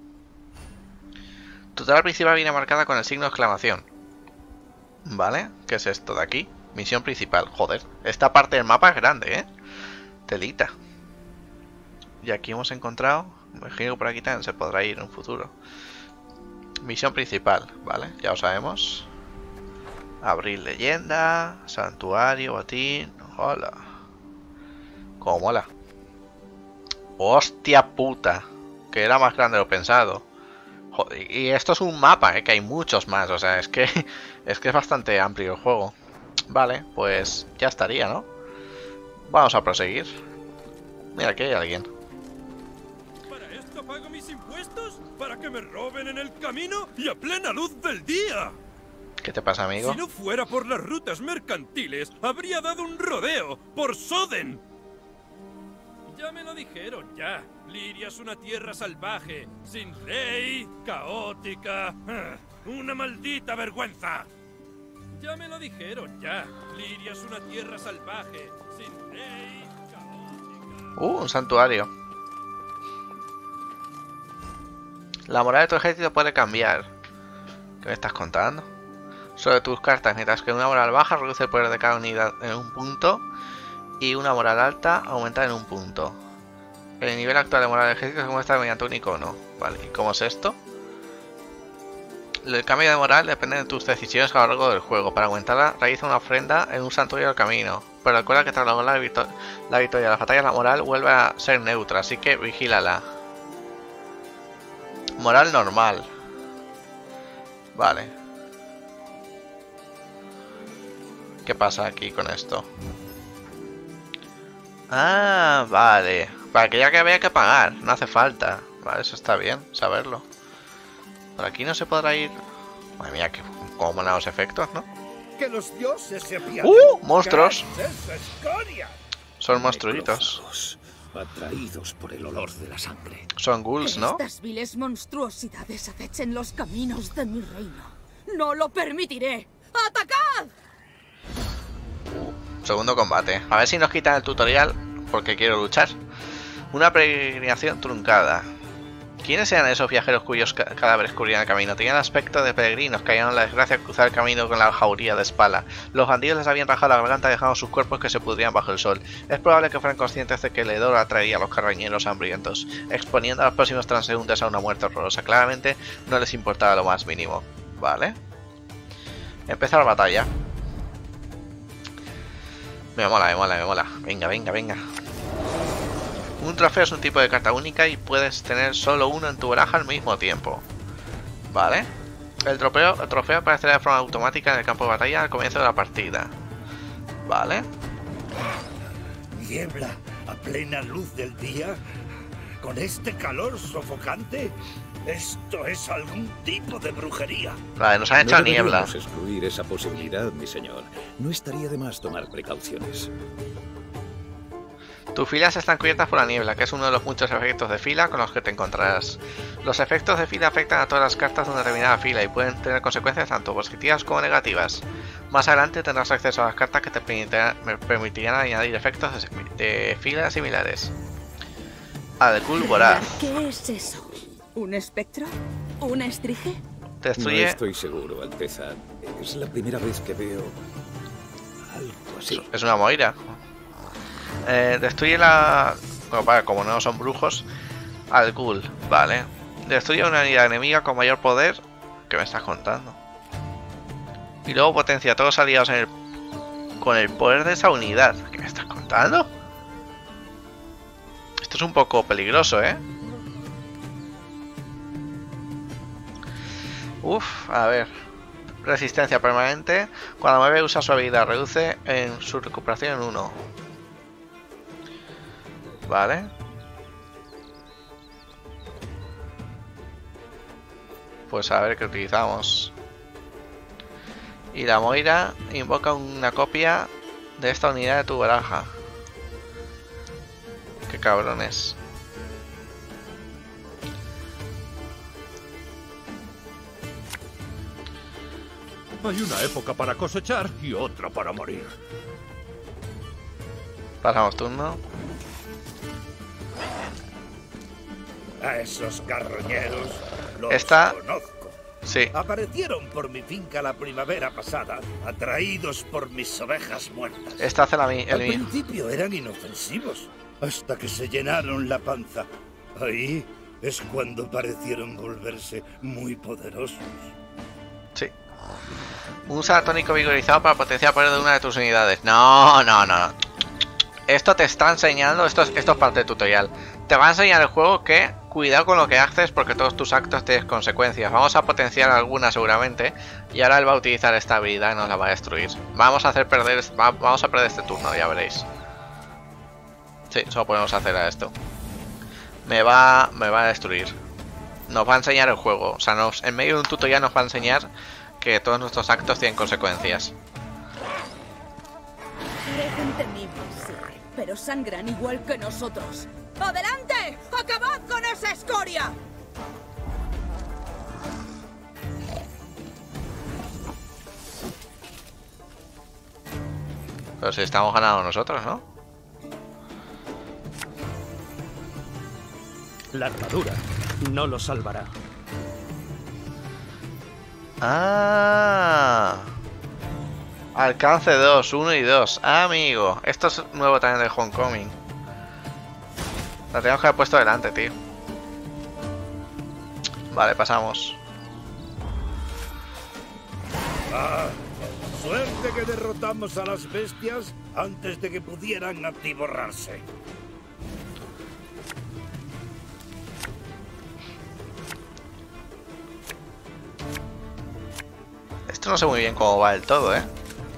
Tu tarea principal viene marcada con el signo de exclamación. Vale, ¿qué es esto de aquí? Misión principal, joder. Esta parte del mapa es grande, ¿eh? Telita. Y aquí hemos encontrado... Me imagino que por aquí también se podrá ir en un futuro. Misión principal, vale, ya lo sabemos. Abrir leyenda, santuario, botín... Hola. Cómo mola. Hostia puta. Que era más grande de lo pensado. Joder, y esto es un mapa, que hay muchos más. O sea, es que es bastante amplio el juego. Vale, pues ya estaría, ¿no? Vamos a proseguir. Mira, aquí hay alguien. ¿Para esto pago mis impuestos? ¿Para que me roben en el camino y a plena luz del día? ¿Qué te pasa, amigo? Si no fuera por las rutas mercantiles, habría dado un rodeo por Soden. Ya me lo dijeron, ya. Liria es una tierra salvaje, sin ley, caótica. Una maldita vergüenza. Ya me lo dijeron, ya. Liria es una tierra salvaje, sin ley, caótica. Un santuario. La moral de tu ejército puede cambiar. ¿Qué me estás contando? Sobre tus cartas, mientras que una moral baja reduce el poder de cada unidad en un punto y una moral alta aumenta en un punto. El nivel actual de moral del ejército se muestra mediante un icono. Vale, ¿y cómo es esto? El cambio de moral depende de tus decisiones a lo largo del juego. Para aumentarla, realiza una ofrenda en un santuario del camino. Pero recuerda que tras lograr la victoria de las batallas, la moral vuelve a ser neutra, así que vigílala. Moral normal. Vale. ¿Qué pasa aquí con esto? Ah, vale. Para que ya que había que pagar, no hace falta. Vale, eso está bien, saberlo. Por aquí no se podrá ir... Madre mía, que como molan los efectos, ¿no? Que los dioses se apiaden. ¡Monstruos! ¿Qué es esa escoria? Son monstruitos. Atraídos por el olor de la sangre. Son ghouls, ¿no? Estas viles monstruosidades acechen los caminos de mi reino. ¡No lo permitiré! ¡Atacad! Segundo combate. A ver si nos quitan el tutorial, porque quiero luchar. Una peregrinación truncada. ¿Quiénes eran esos viajeros cuyos cadáveres cubrían el camino? Tenían aspecto de peregrinos que hallaron la desgracia de cruzar el camino con la jauría de espala. Los bandidos les habían rajado la garganta dejando sus cuerpos que se pudrían bajo el sol. Es probable que fueran conscientes de que el hedor atraería a los carroñeros hambrientos, exponiendo a los próximos transeúntes a una muerte horrorosa. Claramente no les importaba lo más mínimo. Vale. Empezar la batalla. Me mola, me mola, me mola. Venga, venga, venga. Un trofeo es un tipo de carta única y puedes tener solo uno en tu baraja al mismo tiempo. Vale. El trofeo aparecerá de forma automática en el campo de batalla al comienzo de la partida. Vale. Niebla a plena luz del día, con este calor sofocante. Esto es algún tipo de brujería. Vale, nos han hecho niebla. No deberíamos excluir esa posibilidad, mi señor. No estaría de más tomar precauciones. Tus filas están cubiertas por la niebla, que es uno de los muchos efectos de fila con los que te encontrarás. Los efectos de fila afectan a todas las cartas de una determinada fila y pueden tener consecuencias tanto positivas como negativas. Más adelante tendrás acceso a las cartas que te permitirán añadir efectos de fila similares. Al-Ghul Voraz. ¿Qué es eso? ¿Un espectro? ¿Un estrige? Destruye... No estoy seguro, Alteza. Es la primera vez que veo algo así. Es una moira. Destruye la... Bueno, vale, como no son brujos. Al-Ghul, vale. Destruye una unidad enemiga con mayor poder. ¿Qué me estás contando? Y luego potencia a todos los aliados con el poder de esa unidad. ¿Qué me estás contando? Esto es un poco peligroso, ¿eh? Uf, a ver. Resistencia permanente. Cuando mueve usa su habilidad. Reduce en su recuperación en 1. Vale. Pues a ver qué utilizamos. Y la Moira invoca una copia de esta unidad de tu baraja. Qué cabrones. Hay una época para cosechar y otra para morir. Pasamos turno. A esos carroñeros los Esta... conozco. Sí. Aparecieron por mi finca la primavera pasada, atraídos por mis ovejas muertas. Esta hace Al principio eran inofensivos, hasta que se llenaron la panza. Ahí es cuando parecieron volverse muy poderosos. Sí. Usa tónico vigorizado para potenciar el poder de una de tus unidades. No, no, no. Esto te está enseñando, esto es parte del tutorial. Te va a enseñar el juego que cuidado con lo que haces porque todos tus actos tienen consecuencias. Vamos a potenciar alguna seguramente y ahora él va a utilizar esta habilidad y nos la va a destruir. Vamos a perder este turno, ya veréis. Sí, solo podemos hacer a esto. Me va a destruir. Nos va a enseñar el juego. O sea, en medio de un tutorial nos va a enseñar que todos nuestros actos tienen consecuencias. Parecen temibles, sí, pero sangran igual que nosotros. ¡Adelante! ¡Acabad con esa escoria! Pero si estamos ganando nosotros, ¿no? La armadura no lo salvará. Ah. Alcance 2, 1 y 2. Ah, amigo. Esto es nuevo también de Homecoming. La tenemos que haber puesto delante, tío. Vale, pasamos. Ah, suerte que derrotamos a las bestias antes de que pudieran atiborrarse. Esto no sé muy bien cómo va del todo, ¿eh?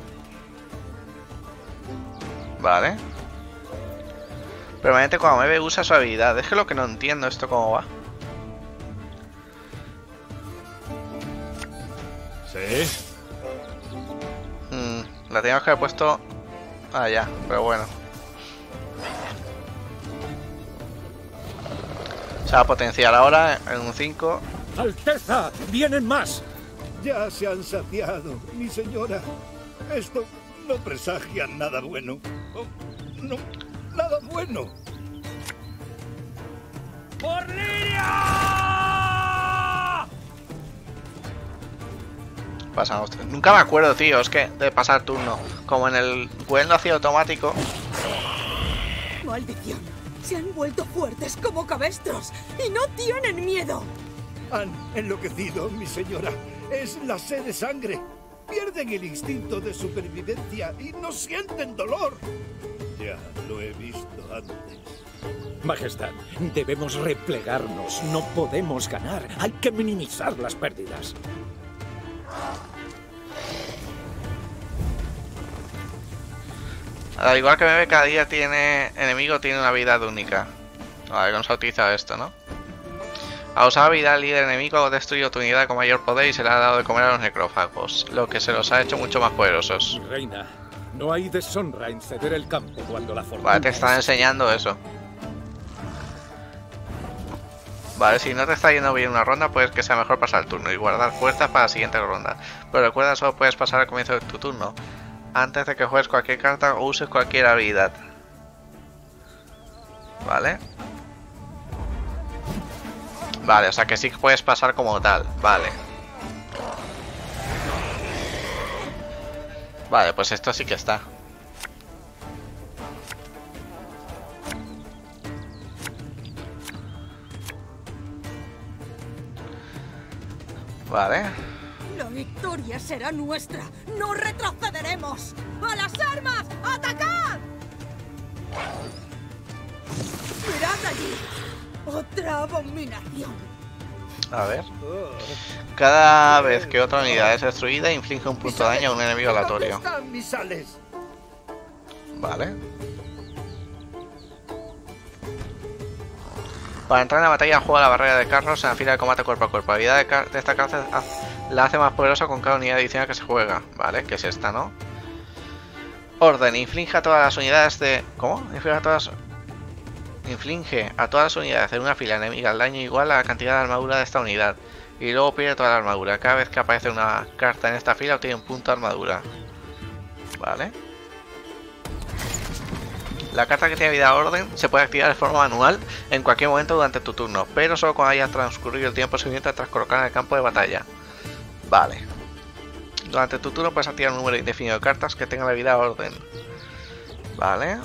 Vale. Permanente cuando mueve usa su habilidad. Es que lo que no entiendo esto cómo va. Sí. La teníamos que haber puesto allá, pero bueno. Se va a potenciar ahora en un 5. ¡Alteza! ¡Vienen más! Ya se han saciado, mi señora. Esto no presagia nada bueno. Oh, no, nada bueno. ¡Por Liria! Pasamos. Nunca me acuerdo, tío, es que de pasar turno. Como en el Gwen lo hacía automático. ¡Maldición! Se han vuelto fuertes como cabestros y no tienen miedo. Han enloquecido, mi señora. Es la sed de sangre. Pierden el instinto de supervivencia y no sienten dolor. Ya lo he visto antes. Majestad, debemos replegarnos. No podemos ganar. Hay que minimizar las pérdidas. Al igual que Mebe, cada día enemigo tiene una habilidad única. Vale, vamos a utilizar esto, ¿no? A usar habilidad líder enemigo, destruye tu unidad con mayor poder y se le ha dado de comer a los necrófagos, lo que se los ha hecho mucho más poderosos. Reina, no hay deshonra en ceder el campo cuando la fortuna... Vale, te están enseñando eso. Vale, si no te está yendo bien una ronda, pues que sea mejor pasar el turno y guardar fuerzas para la siguiente ronda. Pero recuerda, solo puedes pasar al comienzo de tu turno, antes de que juegues cualquier carta o uses cualquier habilidad. Vale. Vale, o sea que sí que puedes pasar como tal. Vale. Vale, pues esto sí que está. Vale. La victoria será nuestra. ¡No retrocederemos! ¡A las armas! ¡Atacad! ¡Mirad allí! ¡Otra abominación! A ver. Cada vez que otra unidad es destruida, inflige un punto de daño a un enemigo aleatorio. Vale. Para entrar en la batalla, juega la barrera de carros en la fila de combate cuerpo a cuerpo. La habilidad de esta carta la hace más poderosa con cada unidad adicional que se juega. Vale, que es esta, ¿no? Orden. Inflige a todas las unidades de... ¿Cómo? Inflige a todas las unidades en una fila enemiga el daño igual a la cantidad de armadura de esta unidad. Y luego pierde toda la armadura. Cada vez que aparece una carta en esta fila obtiene un punto de armadura. Vale. La carta que tiene vida orden se puede activar de forma manual en cualquier momento durante tu turno, pero solo cuando haya transcurrido el tiempo suficiente tras colocar en el campo de batalla. Vale. Durante tu turno puedes activar un número indefinido de cartas que tengan la vida orden. Vale.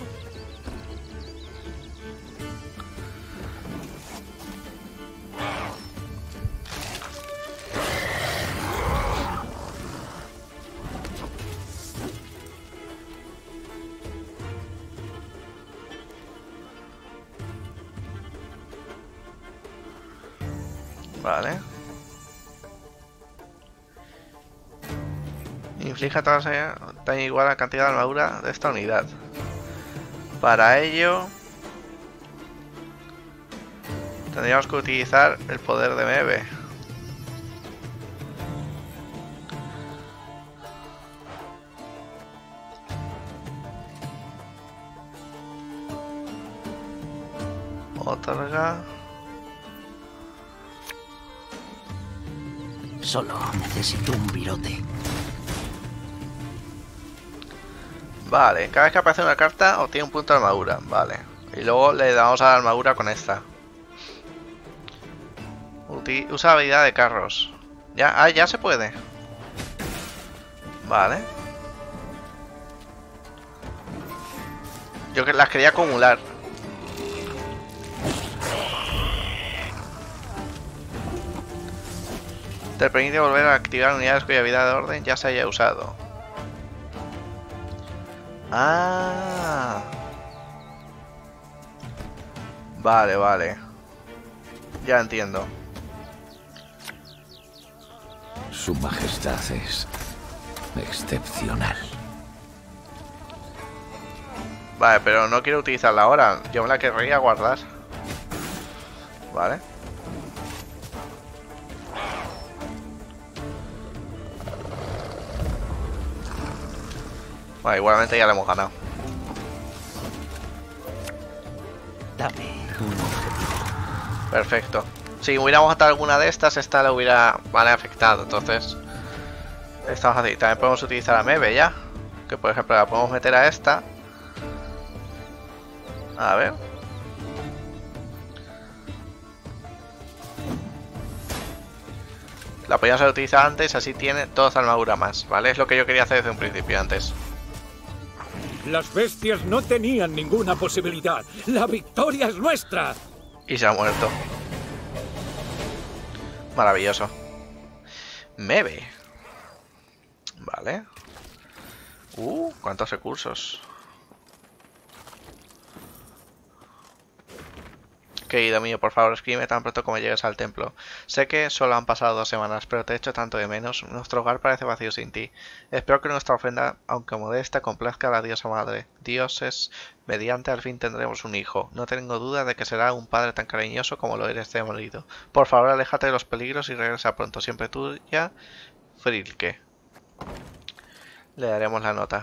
Vale. Inflige a todas ellas daño igual a la cantidad de armadura de esta unidad. Para ello tendríamos que utilizar el poder de Mebe. Otorga. Solo necesito un virote. Vale, cada vez que aparece una carta obtiene un punto de armadura. Vale. Y luego le damos a la armadura con esta. Usa habilidad de carros. Ya, ya se puede. Vale. Yo que las quería acumular. Te permite volver a activar unidades cuya habilidad de orden ya se haya usado. Ah. Vale, vale. Ya entiendo. Su majestad es excepcional. Vale, pero no quiero utilizarla ahora. Yo me la querría guardar. Vale. Vale, igualmente ya le hemos ganado. Dame un objetivo. Perfecto. Si hubiéramos matado alguna de estas, esta la hubiera afectado. Entonces, estamos así. También podemos utilizar a Mebe ya. Que por ejemplo la podemos meter a esta. A ver. La podíamos haber utilizado antes, así tiene toda esa armadura más, ¿vale? Es lo que yo quería hacer desde un principio antes. Las bestias no tenían ninguna posibilidad. ¡La victoria es nuestra! Y se ha muerto. Maravilloso. Mebe. Vale. Cuántos recursos. Querido mío, por favor, escríbeme tan pronto como llegues al templo. Sé que solo han pasado 2 semanas, pero te echo tanto de menos. Nuestro hogar parece vacío sin ti. Espero que nuestra ofrenda, aunque modesta, complazca a la diosa madre. Dioses, mediante al fin tendremos un hijo. No tengo duda de que será un padre tan cariñoso como lo eres demolido. Por favor, aléjate de los peligros y regresa pronto. Siempre tuya, Frilke. Le daremos la nota.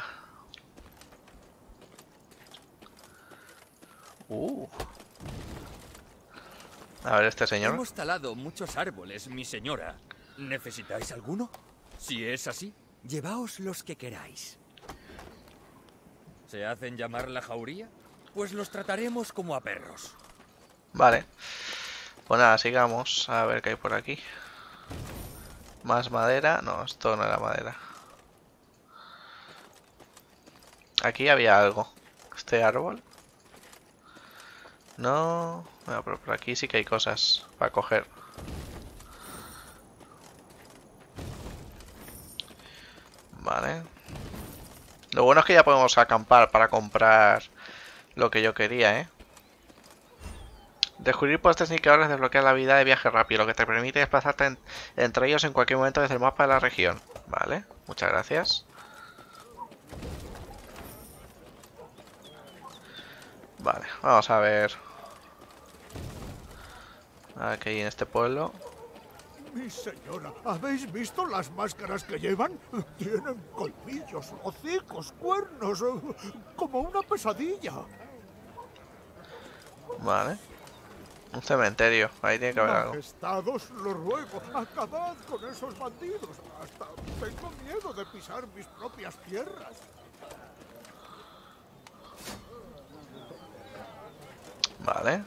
A ver, este señor. Hemos talado muchos árboles, mi señora. ¿Necesitáis alguno? Si es así, llevaos los que queráis. ¿Se hacen llamar la jauría? Pues los trataremos como a perros. Vale. Pues nada, sigamos. A ver qué hay por aquí. Más madera. No, esto no era madera. Aquí había algo. Este árbol. No. Bueno, pero por aquí sí que hay cosas para coger. Vale. Lo bueno es que ya podemos acampar para comprar lo que yo quería, ¿eh? Descubrir puestos indicadores desbloquea la habilidad de viaje rápido, lo que te permite desplazarte entre ellos en cualquier momento desde el mapa de la región. Vale, muchas gracias. Vale, vamos a ver. A ver qué hay en este pueblo. Mi señora, ¿habéis visto las máscaras que llevan? Tienen colmillos, hocicos, cuernos, como una pesadilla. Vale. Un cementerio, ahí tiene que haber algo. Majestad, os lo ruego, acabad con esos bandidos. Hasta tengo miedo de pisar mis propias tierras. Vale.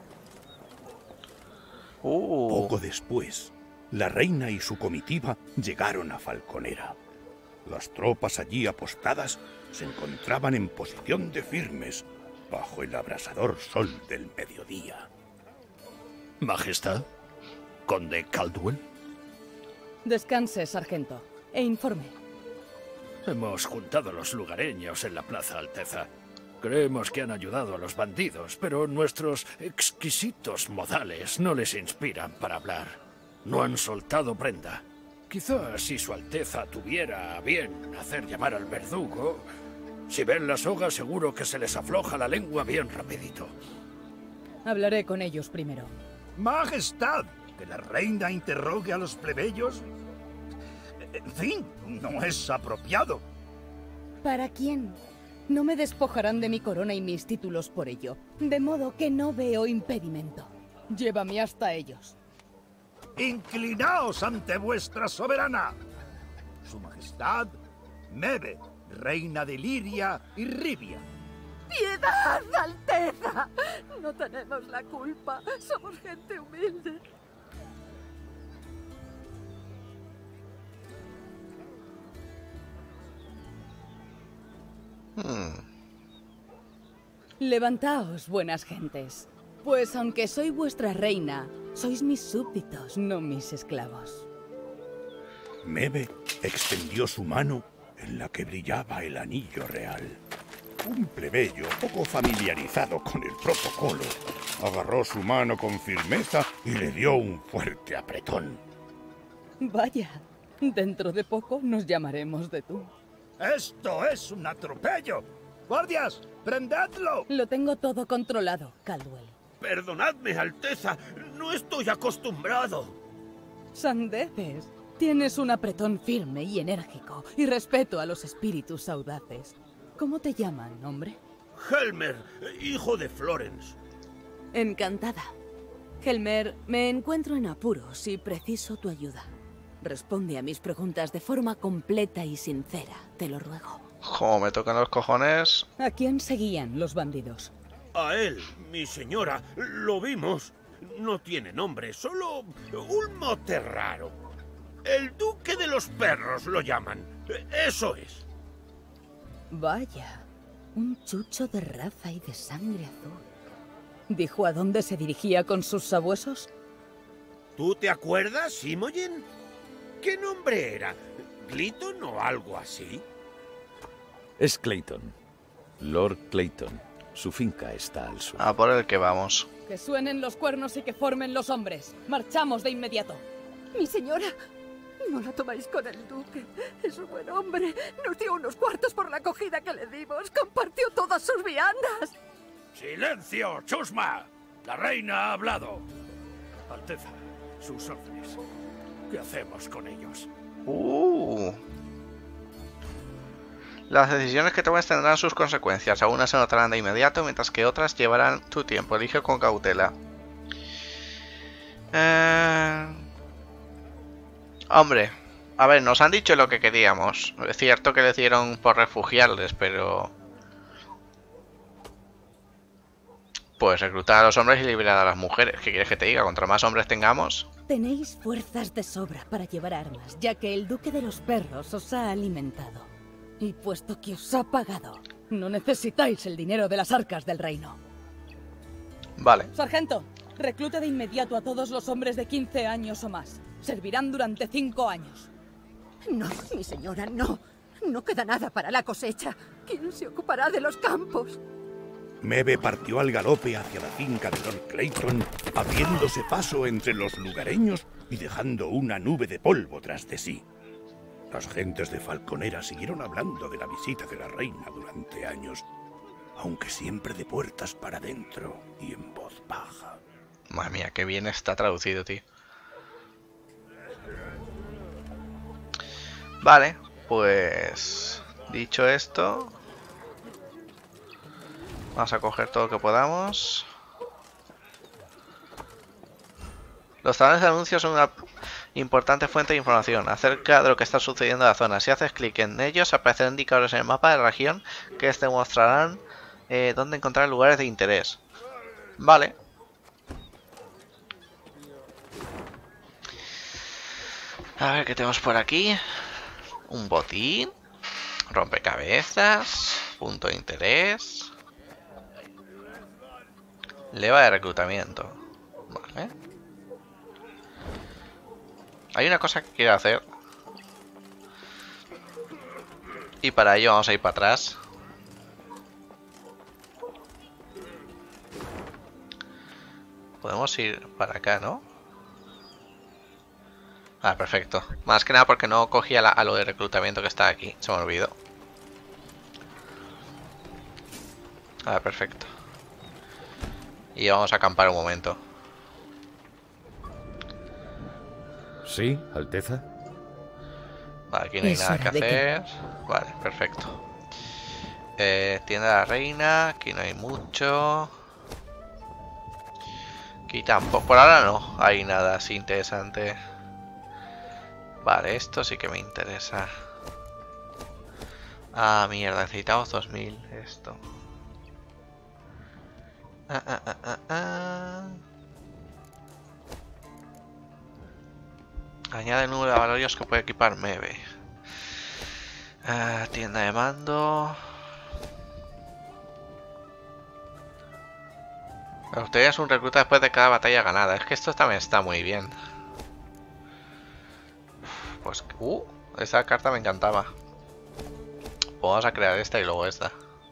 Poco después, la reina y su comitiva llegaron a Falconera. Las tropas allí apostadas se encontraban en posición de firmes, bajo el abrasador sol del mediodía. Majestad, Conde Caldwell. Descanse, sargento, e informe. Hemos juntado a los lugareños en la Plaza Alteza. Creemos que han ayudado a los bandidos, pero nuestros exquisitos modales no les inspiran para hablar. No han soltado prenda. Quizás si su Alteza tuviera a bien hacer llamar al verdugo, si ven la soga seguro que se les afloja la lengua bien rapidito. Hablaré con ellos primero. Majestad, que la reina interrogue a los plebeyos. En fin, no es apropiado. ¿Para quién? No me despojarán de mi corona y mis títulos por ello, de modo que no veo impedimento. Llévame hasta ellos. Inclinaos ante vuestra soberana. Su Majestad, Mebe, reina de Liria y Rivia. ¡Piedad, Alteza! No tenemos la culpa. Somos gente humilde. Levantaos, buenas gentes. Pues aunque soy vuestra reina, sois mis súbditos, no mis esclavos. Mebe extendió su mano en la que brillaba el anillo real. Un plebeyo poco familiarizado con el protocolo agarró su mano con firmeza y le dio un fuerte apretón. Vaya, dentro de poco nos llamaremos de tú. ¡Esto es un atropello! ¡Guardias, prendedlo! Lo tengo todo controlado, Caldwell. Perdonadme, Alteza, no estoy acostumbrado. Sandeces, tienes un apretón firme y enérgico, y respeto a los espíritus audaces. ¿Cómo te llaman, hombre? Helmer, hijo de Florence. Encantada. Helmer, me encuentro en apuros y preciso tu ayuda. Responde a mis preguntas de forma completa y sincera, te lo ruego. Como me tocan los cojones. ¿A quién seguían los bandidos? A él, mi señora, lo vimos. No tiene nombre, solo un mote raro. El Duque de los Perros lo llaman. Eso es. Vaya, un chucho de raza y de sangre azul. ¿Dijo a dónde se dirigía con sus sabuesos? ¿Tú te acuerdas, Imogen? ¿Qué nombre era? Clayton o algo así? Es Clayton. Lord Clayton. Su finca está al sur. A por el que vamos. Que suenen los cuernos y que formen los hombres. Marchamos de inmediato. Mi señora, no la tomáis con el duque. Es un buen hombre. Nos dio unos cuartos por la acogida que le dimos. Compartió todas sus viandas. ¡Silencio, chusma! La reina ha hablado. Alteza, sus órdenes. ¿Qué hacemos con ellos? Las decisiones que tomes tendrán sus consecuencias. Algunas se notarán de inmediato, mientras que otras llevarán tu tiempo. Elige con cautela. Hombre, a ver, nos han dicho lo que queríamos. Es cierto que les dieron por refugiarles, pero... pues reclutar a los hombres y liberar a las mujeres. ¿Qué quieres que te diga? Contra más hombres tengamos... Tenéis fuerzas de sobra para llevar armas, ya que el duque de los perros os ha alimentado. Y puesto que os ha pagado, no necesitáis el dinero de las arcas del reino. Vale. Sargento, reclute de inmediato a todos los hombres de 15 años o más. Servirán durante 5 años. No, mi señora, no. No queda nada para la cosecha. ¿Quién se ocupará de los campos? Mebe partió al galope hacia la finca de Lord Clayton, abriéndose paso entre los lugareños y dejando una nube de polvo tras de sí. Las gentes de Falconera siguieron hablando de la visita de la reina durante años, aunque siempre de puertas para adentro y en voz baja. Madre mía, qué bien está traducido, tío. Vale, pues... dicho esto... vamos a coger todo lo que podamos. Los talones de anuncios son una importante fuente de información acerca de lo que está sucediendo en la zona. Si haces clic en ellos, aparecerán indicadores en el mapa de la región que te mostrarán dónde encontrar lugares de interés. Vale. A ver qué tenemos por aquí. Un botín. Rompecabezas. Punto de interés. Leva de reclutamiento. Vale. Hay una cosa que quiero hacer. Y para ello vamos a ir para atrás. Podemos ir para acá, ¿no? Ah, perfecto. Más que nada porque no cogía a lo de reclutamiento que está aquí. Se me olvidó. Ah, perfecto. Y vamos a acampar un momento. ¿Sí, Alteza? Vale, aquí no hay nada que hacer. Vale, perfecto. Tienda de la reina. Aquí no hay mucho. Aquí tampoco. Por ahora no hay nada así interesante. Vale, esto sí que me interesa. Ah, mierda, necesitamos 2000. Esto. Añade el número de valorios que puede equipar Mebe. Tienda de mando. Obtenías un recluta después de cada batalla ganada. Es que esto también está muy bien. Pues... esa carta me encantaba. Pues vamos a crear esta y luego esta.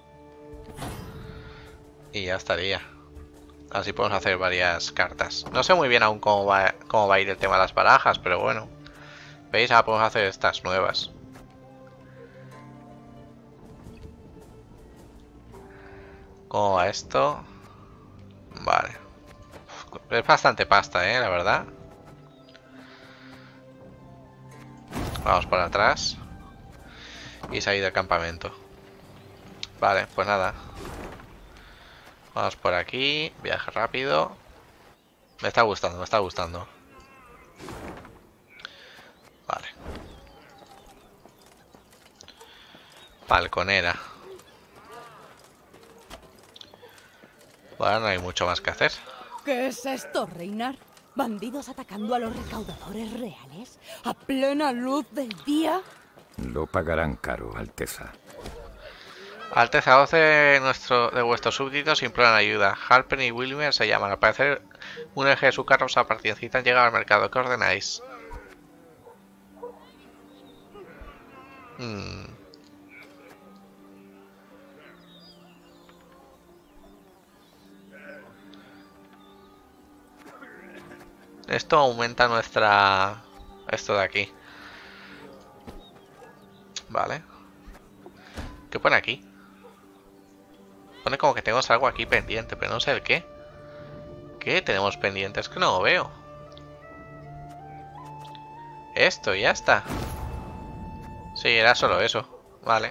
Y ya estaría. Así podemos hacer varias cartas. No sé muy bien aún cómo va a ir el tema de las barajas, pero bueno. ¿Veis? Ahora podemos hacer estas nuevas. ¿Cómo va esto? Vale. Es bastante pasta, la verdad. Vamos por atrás. Y salir del campamento. Vale, pues nada. Vamos por aquí, viaje rápido. Me está gustando, me está gustando. Vale. Falconera. Bueno, no hay mucho más que hacer. ¿Qué es esto, Reinar? ¿Bandidos atacando a los recaudadores reales? ¿A plena luz del día? Lo pagarán caro, Alteza. Alteza, 12 de vuestros súbditos imploran ayuda. Halpen y Wilmer se llaman. Al parecer, un eje de su carro os aparticitan llegar al mercado. ¿Qué ordenáis? Esto aumenta nuestra... Esto de aquí. Vale. ¿Qué pone aquí? Pone como que tenemos algo aquí pendiente, pero no sé el qué. ¿Qué tenemos pendiente? Es que no lo veo. Esto, ya está. Sí, era solo eso. Vale.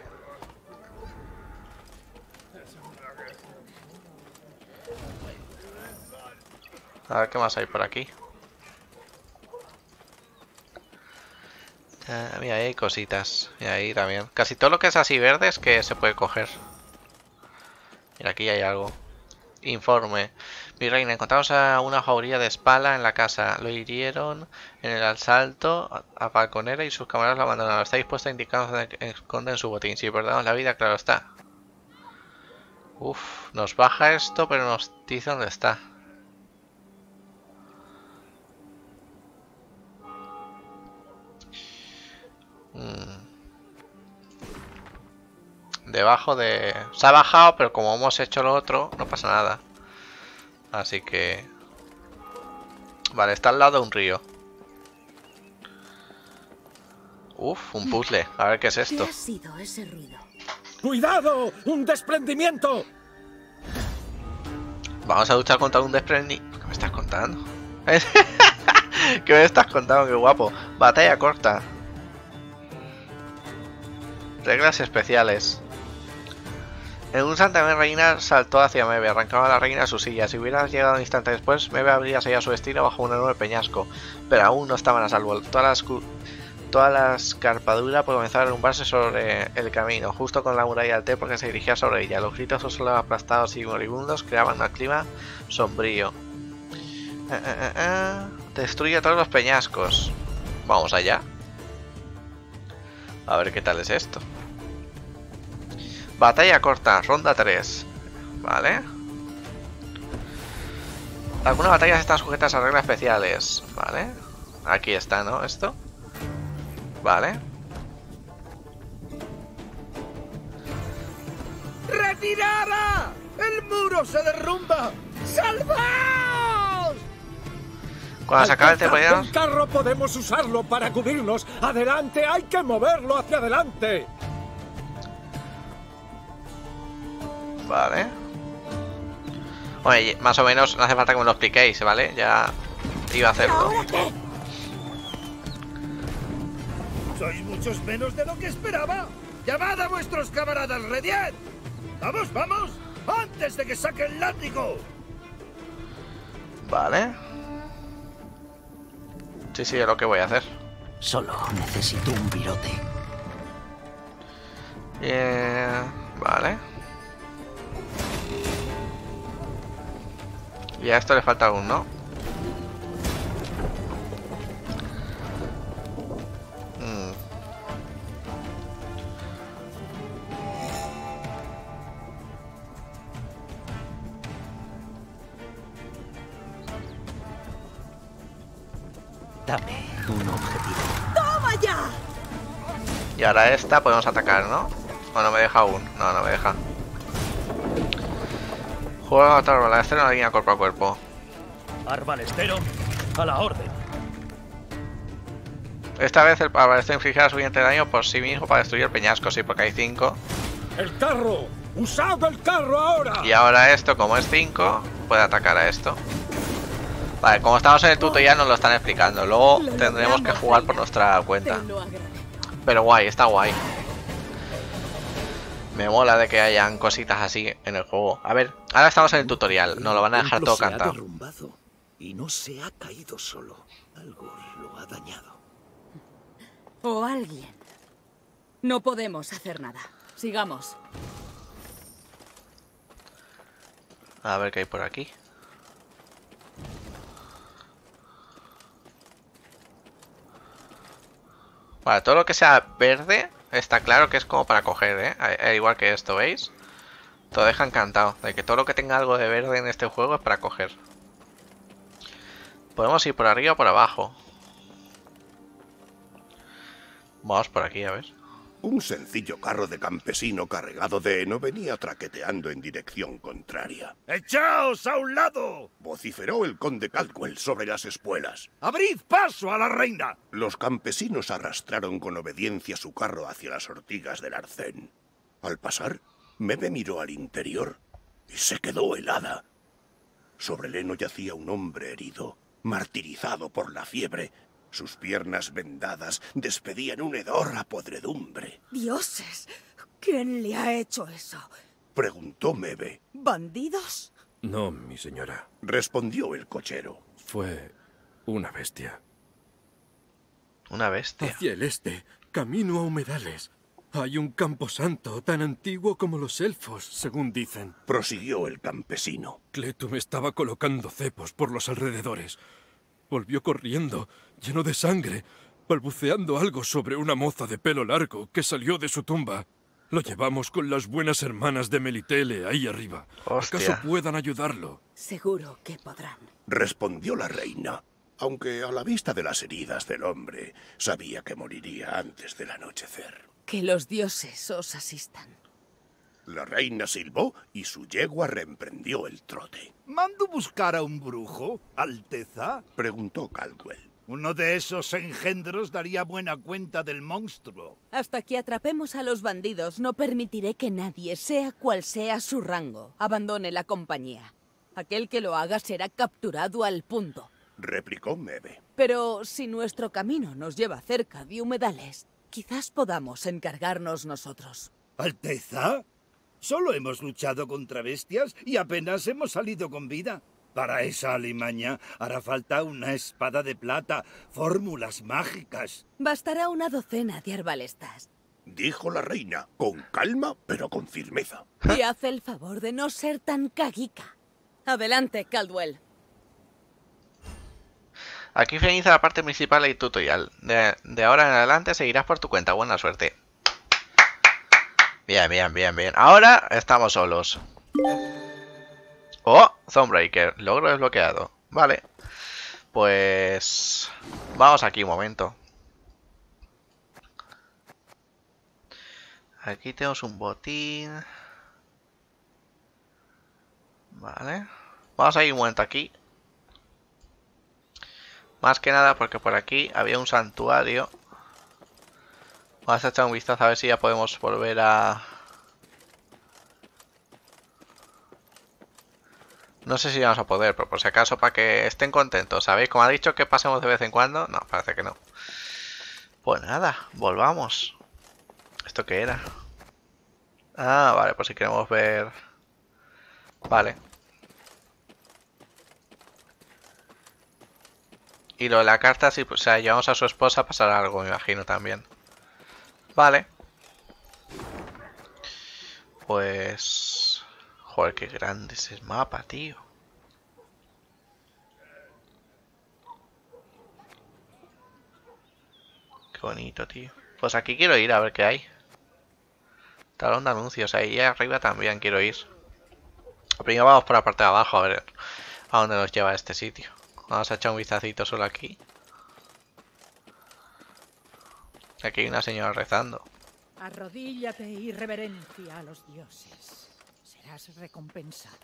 A ver qué más hay por aquí. Mira, ahí hay cositas. Y ahí también. Casi todo lo que es así verde es que se puede coger. Mira, aquí hay algo. Informe. Mi reina, encontramos a una jauría de Spala en la casa. Lo hirieron en el asalto a Falconera y sus camaradas lo abandonaron. Está dispuesto a indicarnos dónde esconden su botín. Si perdemos la vida, claro está. Uf, nos baja esto, pero nos dice dónde está. Debajo de... Se ha bajado, pero como hemos hecho lo otro, no pasa nada. Así que... Vale, está al lado de un río. Uf, un puzzle. A ver qué es esto. ¿Qué ha sido ese ruido? ¡Cuidado! ¡Un desprendimiento! Vamos a luchar contra un desprendimiento. ¿Qué me estás contando? ¿Qué me estás contando? ¡Qué guapo! Batalla corta. Reglas especiales. En un instante Reina saltó hacia Mebe, arrancaba a la reina a su silla. Si hubiera llegado un instante después, Mebe habría sellado su destino bajo un enorme peñasco. Pero aún no estaban a salvo. Toda la escarpadura comenzaba a derrumbarse sobre el camino, justo con la muralla del té porque se dirigía sobre ella. Los gritos solo aplastados y moribundos creaban un clima sombrío. Destruye todos los peñascos. Vamos allá. A ver qué tal es esto. Batalla corta, ronda 3. Vale. Algunas batallas están sujetas a reglas especiales. Vale. Aquí está, ¿no? Esto. Vale. ¡Retirada! ¡El muro se derrumba! ¡Salvaos! Cuando se acabe el tiempo ya... El carro podemos usarlo para cubrirnos. ¡Adelante! ¡Hay que moverlo hacia adelante! Vale. Oye, más o menos no hace falta que me lo expliquéis, ¿vale? Ya iba a hacerlo. Sois muchos menos de lo que esperaba. ¡Llamad a vuestros camaradas Rediet! ¡Vamos, vamos! ¡Antes de que saque el látigo! Vale. Sí, sí, es lo que voy a hacer. Solo necesito un virote. Vale. Y a esto le falta aún, ¿no? Dame un objetivo. ¡Toma ya! Y ahora esta podemos atacar, ¿no? ¿O no me deja aún? No, no me deja. Juega a matar al balestero en la línea cuerpo a cuerpo. Arbalestero, a la orden. Esta vez el balestero infligirá suficiente daño por sí mismo para destruir el peñasco, sí, porque hay 5. ¡El carro! ¡Usad el carro ahora! Y ahora esto, como es 5, puede atacar a esto. Vale, como estamos en el tutorial nos lo están explicando. Luego tendremos que jugar por nuestra cuenta. Pero guay, está guay. Me mola de que hayan cositas así en el juego. A ver, ahora estamos en el tutorial. Nos lo van a dejar todo cantado. Se ha derrumbado y no se ha caído solo. Algo lo ha dañado. O alguien. No podemos hacer nada. Sigamos. A ver qué hay por aquí. Vale, todo lo que sea verde está claro que es como para coger, ¿eh? Igual que esto, ¿veis? Te lo deja encantado. De que todo lo que tenga algo de verde en este juego es para coger. Podemos ir por arriba o por abajo. Vamos por aquí, a ver. Un sencillo carro de campesino cargado de heno venía traqueteando en dirección contraria. ¡Echaos a un lado! Vociferó el conde Caldwell sobre las espuelas. ¡Abrid paso a la reina! Los campesinos arrastraron con obediencia su carro hacia las ortigas del arcén. Al pasar, Mebe miró al interior y se quedó helada. Sobre el heno yacía un hombre herido, martirizado por la fiebre. Sus piernas vendadas despedían un hedor a podredumbre. ¡Dioses! ¿Quién le ha hecho eso? Preguntó Mebe. ¿Bandidos? No, mi señora. Respondió el cochero. Fue una bestia. ¿Una bestia? Hacia el este, camino a humedales. Hay un camposanto tan antiguo como los elfos, según dicen. Prosiguió el campesino. Cletum estaba colocando cepos por los alrededores. Volvió corriendo, lleno de sangre, balbuceando algo sobre una moza de pelo largo que salió de su tumba. Lo llevamos con las buenas hermanas de Melitele ahí arriba. Hostia. ¿Acaso puedan ayudarlo? Seguro que podrán. Respondió la reina, aunque a la vista de las heridas del hombre sabía que moriría antes del anochecer. Que los dioses os asistan. La reina silbó y su yegua reemprendió el trote. ¿Mando buscar a un brujo, Alteza? Preguntó Caldwell. Uno de esos engendros daría buena cuenta del monstruo. Hasta que atrapemos a los bandidos, no permitiré que nadie, sea cual sea su rango, abandone la compañía. Aquel que lo haga será capturado al punto. Replicó Mebe. Pero si nuestro camino nos lleva cerca de humedales, quizás podamos encargarnos nosotros. ¿Alteza? Solo hemos luchado contra bestias y apenas hemos salido con vida. Para esa alimaña hará falta una espada de plata, fórmulas mágicas. Bastará una docena de arbalestas. Dijo la reina, con calma pero con firmeza. Y haz el favor de no ser tan caguica. Adelante, Caldwell. Aquí finaliza la parte principal del tutorial. De ahora en adelante seguirás por tu cuenta. Buena suerte. Bien, bien, bien, bien. Ahora estamos solos. Oh, Thornbreaker. Logro desbloqueado. Vale. Pues... vamos aquí un momento. Aquí tenemos un botín. Vale. Vamos a ir un momento aquí. Más que nada porque por aquí había un santuario. Vamos a echar un vistazo a ver si ya podemos volver a... No sé si vamos a poder, pero por si acaso para que estén contentos. ¿Sabéis? Como ha dicho que pasemos de vez en cuando. No, parece que no. Pues nada, volvamos. ¿Esto qué era? Ah, vale, pues si queremos ver... Vale. Y lo de la carta, sí, pues, o sea, llevamos a su esposa, pasará algo, me imagino también. Vale. Pues... Joder, qué grande es el mapa, tío. Qué bonito, tío. Pues aquí quiero ir a ver qué hay. Talón de anuncios, ahí arriba también quiero ir. Primero vamos por la parte de abajo a ver a dónde nos lleva este sitio. Vamos a echar un vistacito solo aquí. Aquí hay una señora rezando. Arrodíllate y reverencia a los dioses. Serás recompensada.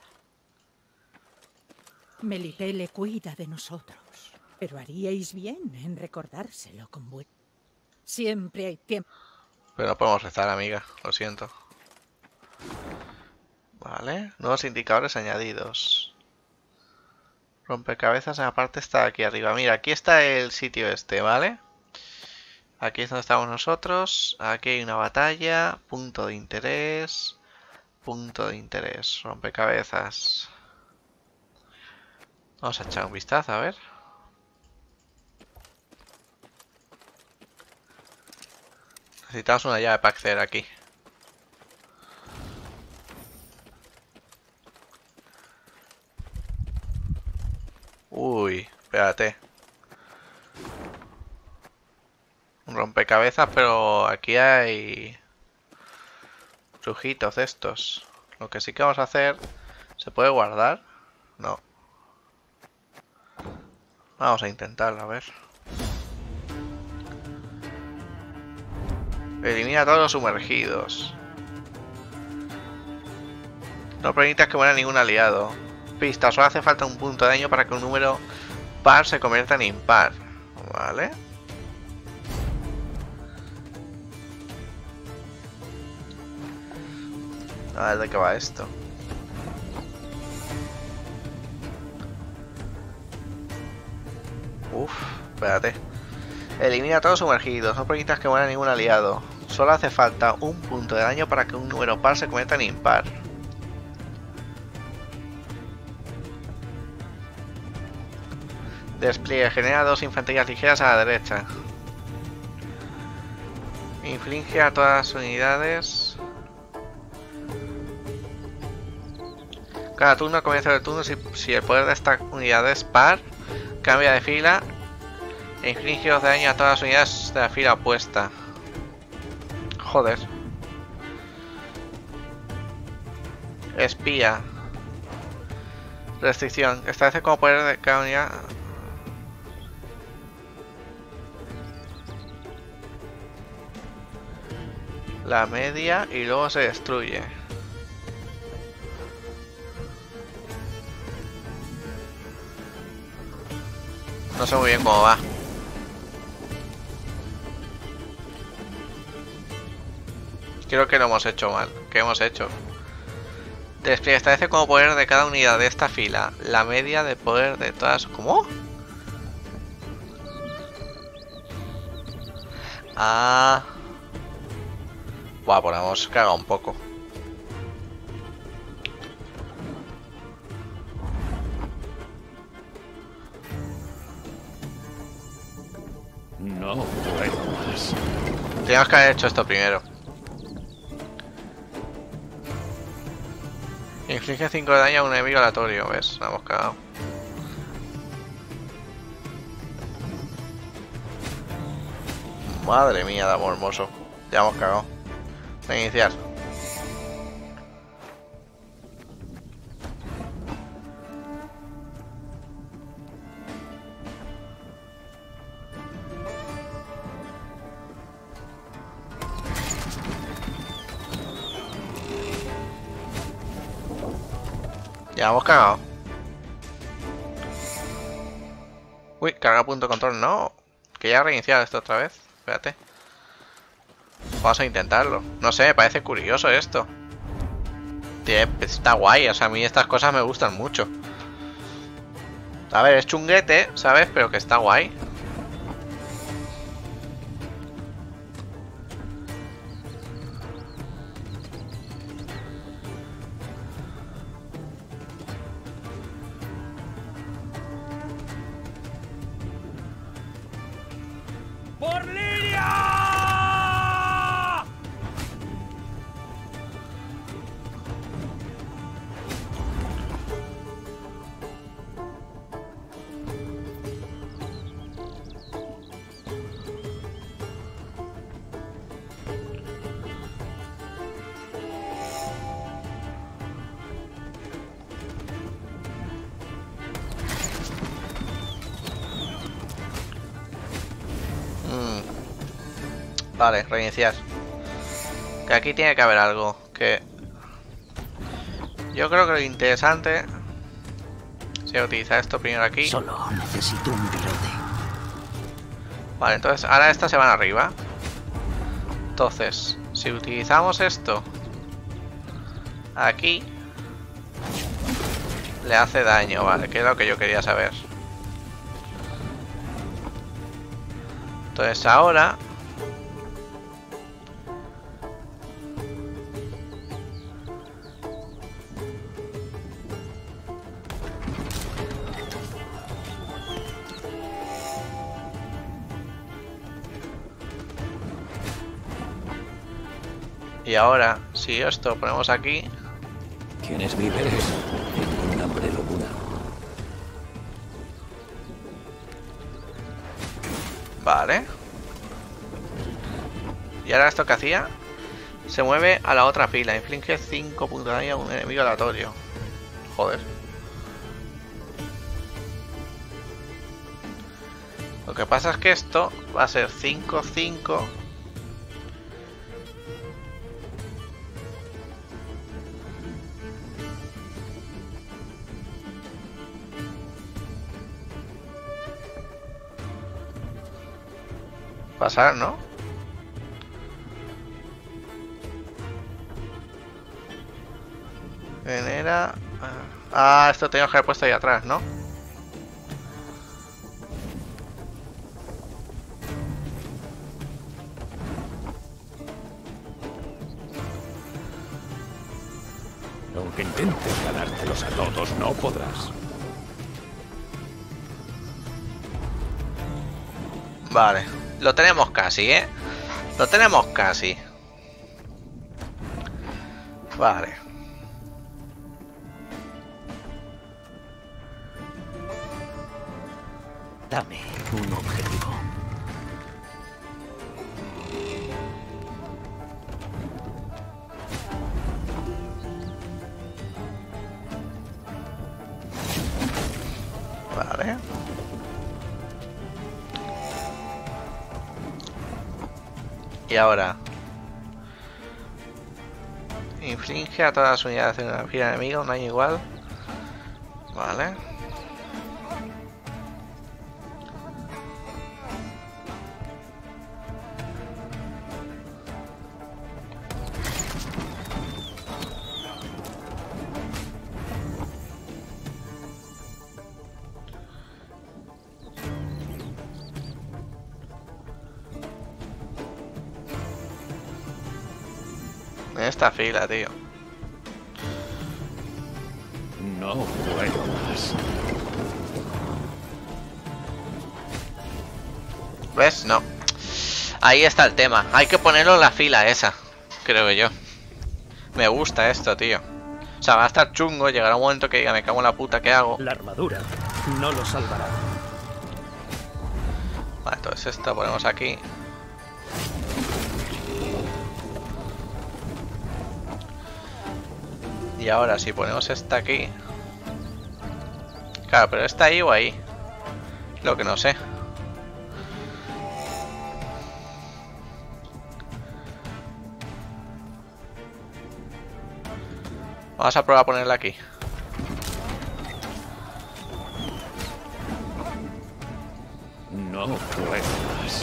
Melitele cuida de nosotros, pero haríais bien en recordárselo con buen... Siempre hay tiempo. Pero no podemos rezar, amiga. Lo siento. Vale. Nuevos indicadores añadidos. Rompecabezas en la parte está aquí arriba. Mira, aquí está el sitio este, ¿vale? Aquí es donde estamos nosotros. Aquí hay una batalla. Punto de interés. Punto de interés. Rompecabezas. Vamos a echar un vistazo, a ver. Necesitamos una llave para acceder aquí. Uy, espérate. Un rompecabezas, pero aquí hay trujitos de estos. Lo que sí que vamos a hacer... ¿Se puede guardar? No. Vamos a intentarlo, a ver. Elimina a todos los sumergidos. No permitas que muera ningún aliado. Pista, solo hace falta un punto de daño para que un número par se convierta en impar. Vale. A ver de qué va esto. Uf, espérate. Elimina a todos los sumergidos. No permitas que muera ningún aliado. Solo hace falta un punto de daño para que un número par se convierta en impar. Despliegue. Genera 2 infanterías ligeras a la derecha. Inflige a todas las unidades. Cada turno, comienzo del turno, si el poder de esta unidad es par, cambia de fila e inflige 2 de daño a todas las unidades de la fila opuesta. Joder. Espía. Restricción. Establece como poder de cada unidad. La media y luego se destruye. No sé muy bien cómo va. Creo que lo hemos hecho mal. ¿Qué hemos hecho? Despliegue. Establece como poder de cada unidad de esta fila la media de poder de todas. ¿Cómo? Ah. Buah, pues hemos cagado un poco. No puedo más. Teníamos que haber hecho esto primero. Inflige 5 de daño a un enemigo aleatorio, ¿ves? La hemos cagado. Madre mía, de amor hermoso. Ya hemos cagado. Reiniciar. Ya hemos cagado. Uy, carga punto de control. No. Que ya ha reiniciado esto otra vez. Espérate. Vamos a intentarlo. No sé, me parece curioso esto. Está guay. O sea, a mí estas cosas me gustan mucho. A ver, es chunguete, ¿sabes? Pero que está guay. ¡Por Liria! Vale, reiniciar. Que aquí tiene que haber algo. Que yo creo que lo interesante sería utilizar esto primero aquí. Solo necesito un pilote. Vale, entonces ahora estas se van arriba. Entonces, si utilizamos esto aquí, le hace daño, vale, que es lo que yo quería saber. Entonces ahora y ahora, si esto ponemos aquí. ¿Tienes víveres? Tengo un hambre locura. Vale. Y ahora esto que hacía, se mueve a la otra fila. Inflige 5 puntos de daño a un enemigo aleatorio. Joder. Lo que pasa es que esto va a ser 5, 5. pasar, ¿no? Venera... Ah, esto tengo que haber puesto ahí atrás, ¿no? Aunque intentes ganártelos a todos, no podrás. Vale, lo tenemos casi, ¿eh? Lo tenemos casi. Vale. Dame un objetivo. Vale. Y ahora inflige a todas las unidades de una fila enemiga un daño igual. Vale. En esta fila, tío. No puedo más. ¿Ves? No. Ahí está el tema. Hay que ponerlo en la fila esa, creo yo. Me gusta esto, tío. O sea, va a estar chungo. Llegará un momento que diga, me cago en la puta, ¿qué hago? La armadura no lo salvará. Vale, entonces esto ponemos aquí. Y ahora si ponemos esta aquí. Claro, pero está ahí o ahí. Lo que no sé. Vamos a probar a ponerla aquí. No puedo más.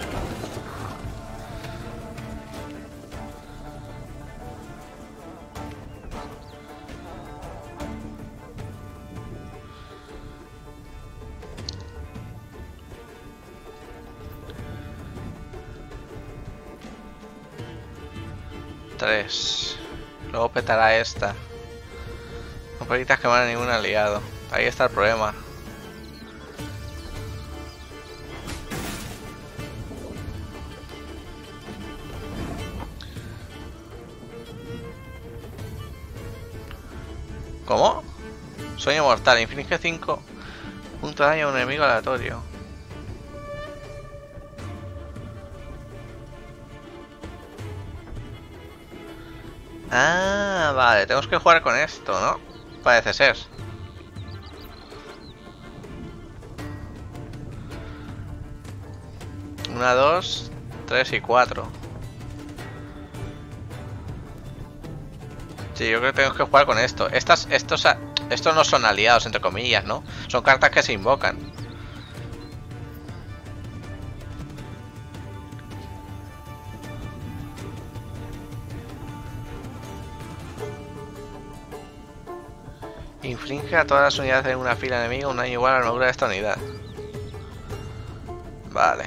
Luego petará esta. No permitas quemar a ningún aliado. Ahí está el problema. ¿Cómo? Sueño mortal. Inflige 5 puntos de daño a un enemigo aleatorio. Ah, vale, tenemos que jugar con esto, ¿no? Parece ser. Una, 2, 3 y 4. Sí, yo creo que tenemos que jugar con esto. Estos no son aliados, entre comillas, ¿no? Son cartas que se invocan. Inflige a todas las unidades de una fila enemiga un daño igual a la armadura de esta unidad. Vale.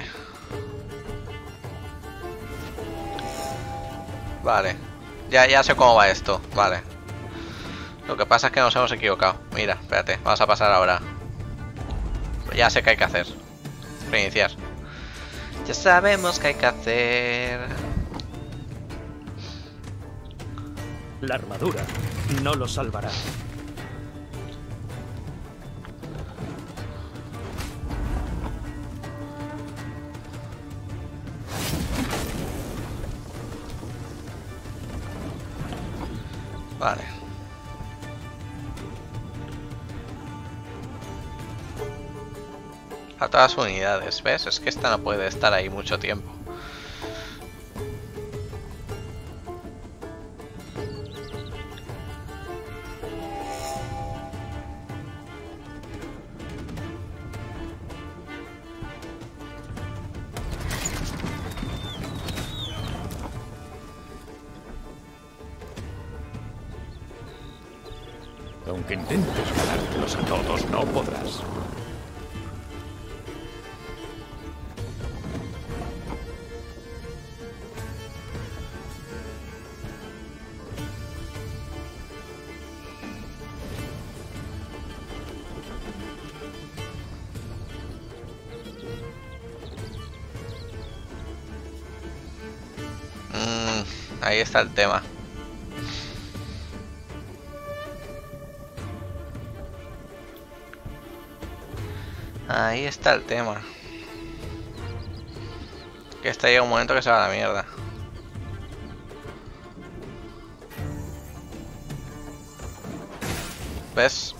Vale. Ya sé cómo va esto. Vale. Lo que pasa es que nos hemos equivocado. Mira, espérate. Vamos a pasar ahora. Ya sé qué hay que hacer. Reiniciar. Ya sabemos qué hay que hacer. La armadura no lo salvará. Vale. A todas las unidades, ¿ves? Es que esta no puede estar ahí mucho tiempo. Aunque intentes ganártelos a todos, no podrás. Ahí está el tema. Ahí está el tema. Que está llega un momento que se va a la mierda. ¿Ves?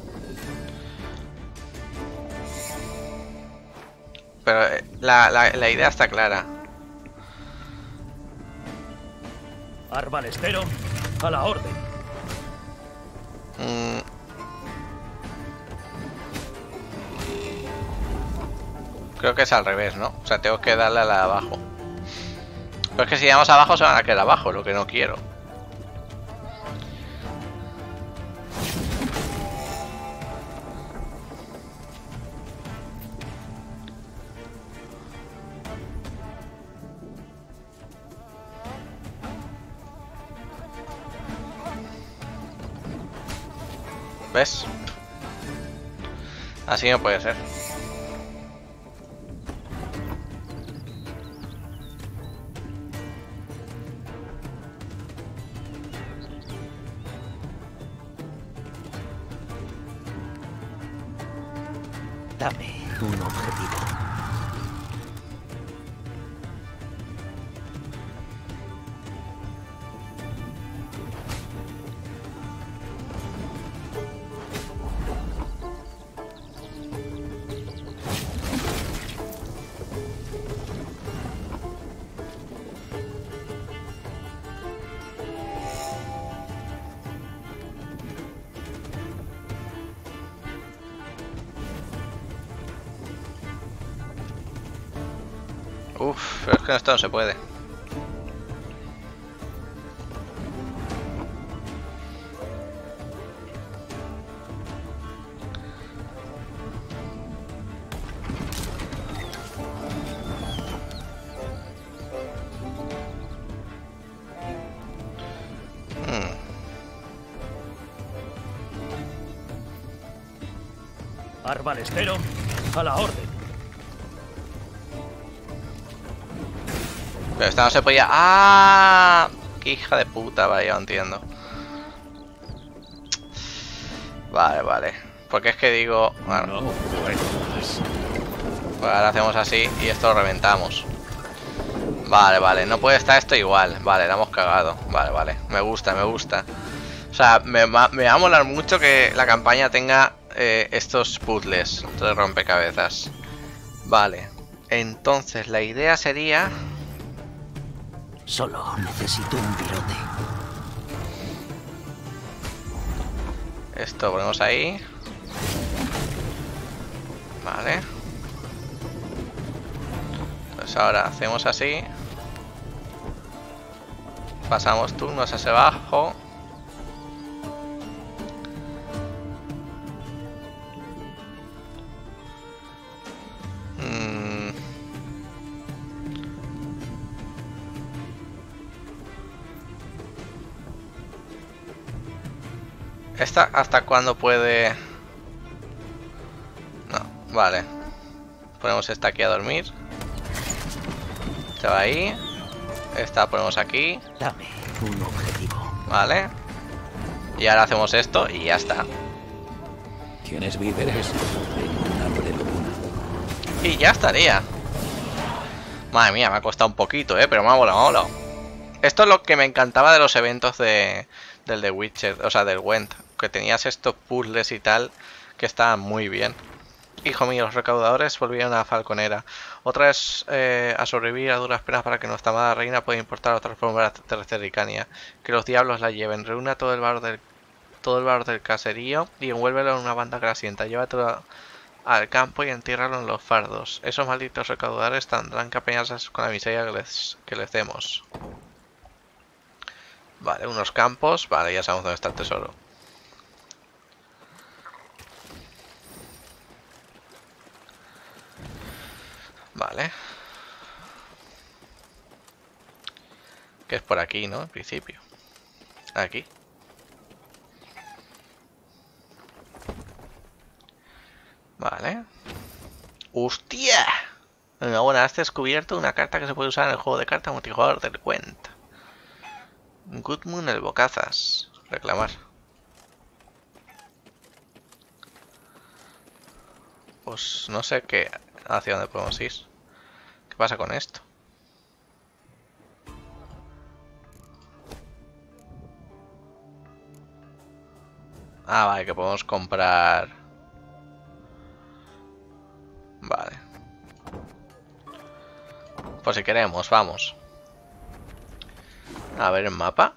Pero la idea está clara. Arbalestero, a la orden. Creo que es al revés, ¿no? O sea, tengo que darle a la de abajo. Pero es que si llegamos abajo se van a quedar abajo, lo que no quiero. ¿Ves? Así no puede ser. Dame un objetivo. Uf, pero es que esto no se puede. Arbalestero, a la orden. Pero esta no se podía... ¡Ah! ¡Qué hija de puta! Vale, ya lo entiendo. Vale, vale. Porque es que digo... Bueno, pues ahora hacemos así y esto lo reventamos. Vale, vale. No puede estar esto igual. Vale, la hemos cagado. Vale, vale. Me gusta, me gusta. O sea, me va a molar mucho que la campaña tenga estos puzzles de rompecabezas. Vale. Entonces, la idea sería... Solo necesito un virote. Esto ponemos ahí. Vale. Pues ahora hacemos así. Pasamos turnos hacia abajo. ¿Esta hasta cuándo puede...? No, vale. Ponemos esta aquí a dormir. Se va ahí. Esta ponemos aquí. Dame un objetivo. Vale. Y ahora hacemos esto y ya está. ¿Tienes víveres? Tengo un hambre locura. Y ya estaría. Madre mía, me ha costado un poquito, pero me ha molado. Esto es lo que me encantaba de los eventos del The Witcher, o sea, del Gwent. Que tenías estos puzzles y tal, que estaban muy bien. Hijo mío, los recaudadores volvieron a la Falconera. Otra vez a sobrevivir a duras penas para que nuestra amada reina pueda importar otra forma de Tercericania. Que los diablos la lleven. Reúne a todo el barro del caserío y envuélvelo en una banda grasienta. Llévatelo al campo y entiérralo en los fardos. Esos malditos recaudadores tendrán que apañarse con la miseria que les demos. Vale, unos campos. Vale, ya sabemos dónde está el tesoro. Vale. Que es por aquí, ¿no? En principio. Aquí. Vale. ¡Hostia! Enhorabuena, has descubierto una carta que se puede usar en el juego de cartas multijugador del cuenta. Gudmund el Bocazas. Reclamar. Pues no sé qué hacia dónde podemos ir. ¿Qué pasa con esto? Ah, vale, que podemos comprar. Vale. Pues si queremos, vamos. A ver el mapa.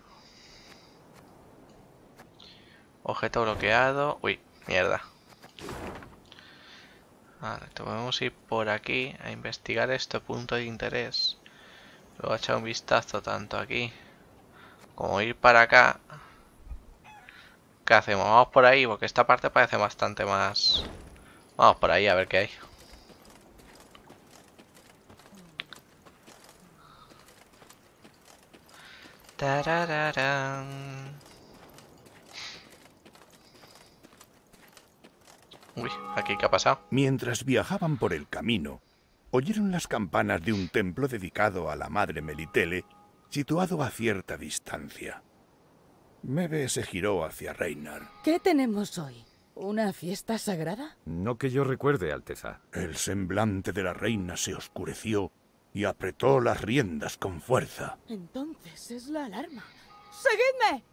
Objeto bloqueado. Uy, mierda. Vale, podemos ir por aquí a investigar este punto de interés. Luego echar un vistazo tanto aquí como ir para acá. ¿Qué hacemos? Vamos por ahí porque esta parte parece bastante más... Vamos por ahí a ver qué hay. Tarararán. Uy, ¿aquí qué ha pasado? Mientras viajaban por el camino, oyeron las campanas de un templo dedicado a la madre Melitele, situado a cierta distancia. Mebe se giró hacia Reinar. ¿Qué tenemos hoy? ¿Una fiesta sagrada? No que yo recuerde, Alteza. El semblante de la reina se oscureció y apretó las riendas con fuerza. Entonces es la alarma. ¡Seguidme!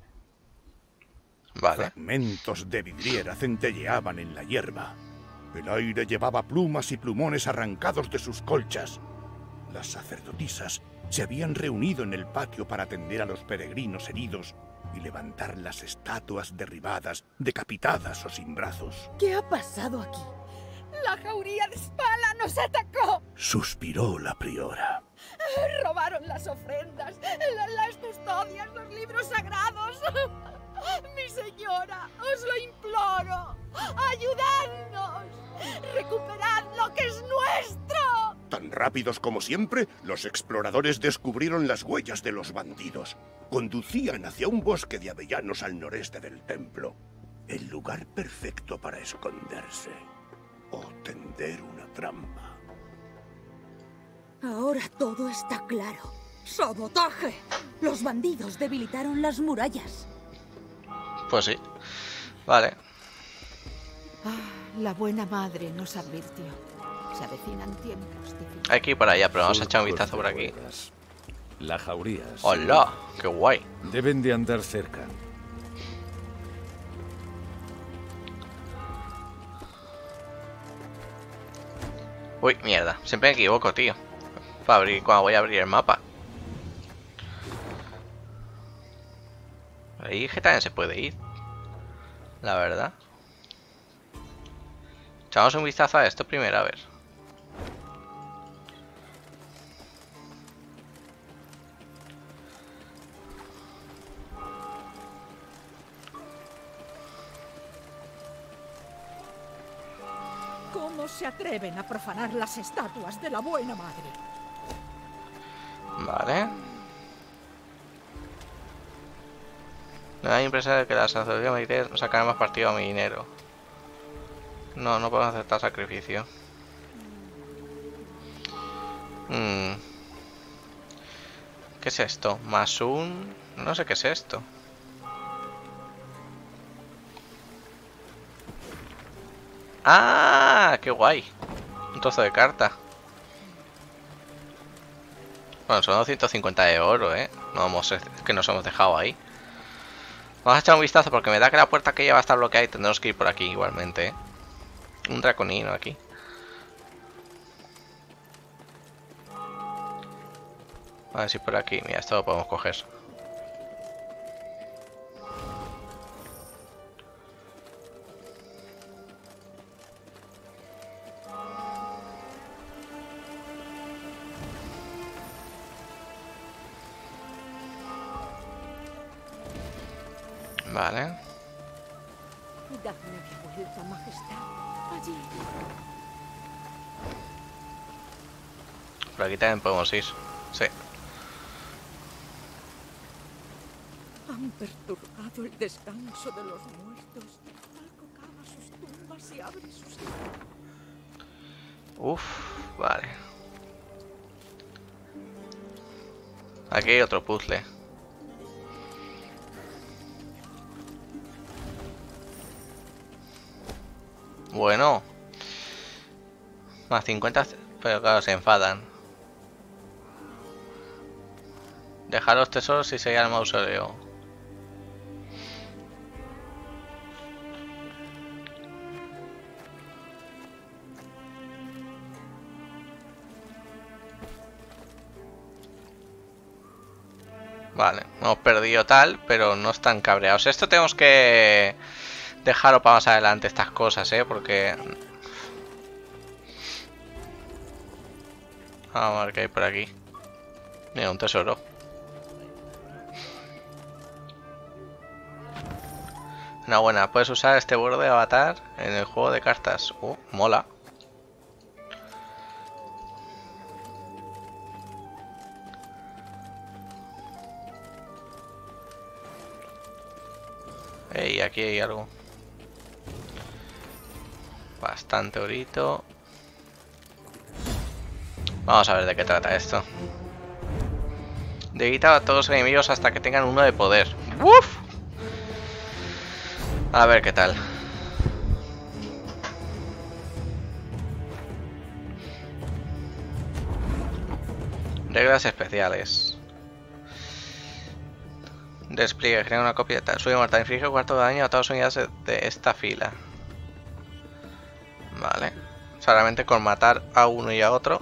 Vale. Fragmentos de vidriera centelleaban en la hierba. El aire llevaba plumas y plumones arrancados de sus colchas. Las sacerdotisas se habían reunido en el patio para atender a los peregrinos heridos y levantar las estatuas derribadas, decapitadas o sin brazos. ¿Qué ha pasado aquí? ¡La jauría de Spala nos atacó! Suspiró la priora. Robaron las ofrendas, las custodias, los libros sagrados. Mi señora, os lo imploro. ¡Ayudadnos! ¡Recuperad lo que es nuestro! Tan rápidos como siempre, los exploradores descubrieron las huellas de los bandidos. Conducían hacia un bosque de avellanos al noreste del templo. El lugar perfecto para esconderse o tender una trampa. Ahora todo está claro. ¡Sabotaje! Los bandidos debilitaron las murallas. Pues sí. Vale. La buena madre nos advirtió. Se avecinan tiempos difíciles. Hay que ir para allá, pero vamos a echar un vistazo por aquí. La jauría. ¡Hola! ¡Qué guay! Deben de andar cerca. Uy, mierda. Siempre me equivoco, tío. Para abrir, cuando voy a abrir el mapa. Ahí es que también se puede ir. La verdad. Echamos un vistazo a esto primero, a ver. ¿Cómo se atreven a profanar las estatuas de la buena madre? Vale. Me da la impresión de que las asociaciones sacarán más partido a mi dinero. No, no podemos aceptar sacrificio. ¿Qué es esto? Más un... No sé qué es esto. ¡Ah! ¡Qué guay! Un trozo de carta. Bueno, son 250 de oro, ¿eh? No vamos, es que nos hemos dejado ahí. Vamos a echar un vistazo porque me da que la puerta que lleva está bloqueada y tendremos que ir por aquí igualmente, ¿eh? Un draconino aquí. A ver si por aquí, mira, esto lo podemos coger. Vale. Dadme la vuelta, majestad. Allí. Por aquí también podemos ir. Sí. Han perturbado el descanso de los muertos. Algo cava sus tumbas y abre sus... Uf, vale. Aquí hay otro puzzle. Bueno. Más 50, pero claro, se enfadan. Dejar los tesoros y seguir al mausoleo. Vale, hemos perdido tal, pero no están cabreados. Esto tenemos que dejarlo para más adelante, estas cosas, porque... Vamos a ver qué hay por aquí. Mira, un tesoro. Enhorabuena, puedes usar este borde de avatar en el juego de cartas. Mola. Ey, aquí hay algo. Bastante orito. Vamos a ver de qué trata esto. Debilita a todos los enemigos hasta que tengan uno de poder. ¡Uf! A ver qué tal. Reglas especiales. Despliegue, crea una copia de tal. Suyo mortal, inflige 4 de daño a todas las unidades de esta fila. Vale. Solamente con matar a uno y a otro.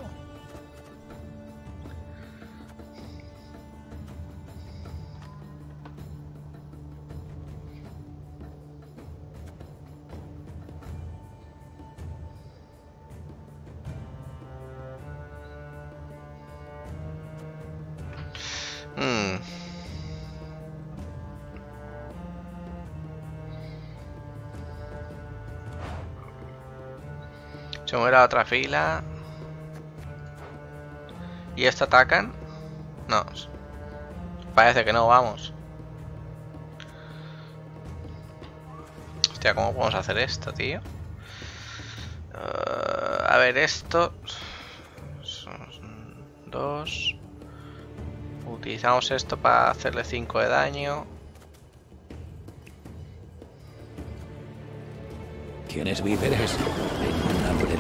Se mueve a otra fila. ¿Y esta atacan? No. Parece que no, vamos. Hostia, ¿cómo podemos hacer esto, tío? A ver, esto... Son 2. Utilizamos esto para hacerle 5 de daño. ¿Tienes víveres? En una luna.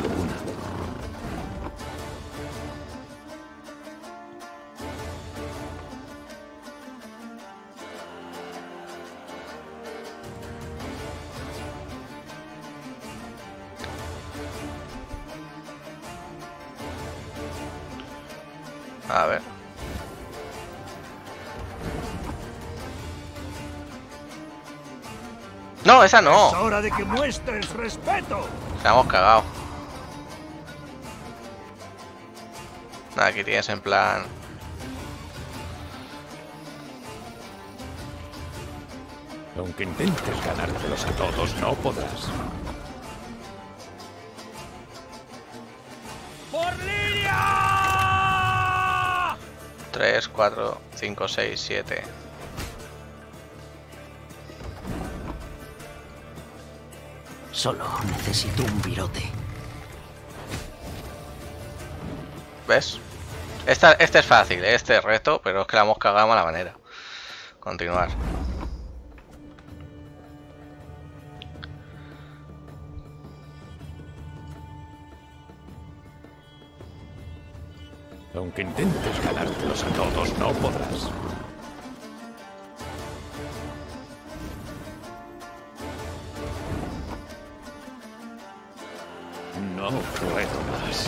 A ver. No, esa no. Es hora de que muestres respeto. Se hemos cagado. Aquí tienes en plan. Aunque intentes ganártelos a todos, no podrás. ¡Por Liria! 3, 4, 5, 6, 7. Solo necesito un virote. ¿Ves? Este es fácil, este reto, pero es que la hemos cagado de mala manera. Continuar. Aunque intentes ganártelos a todos, no podrás. No puedo más.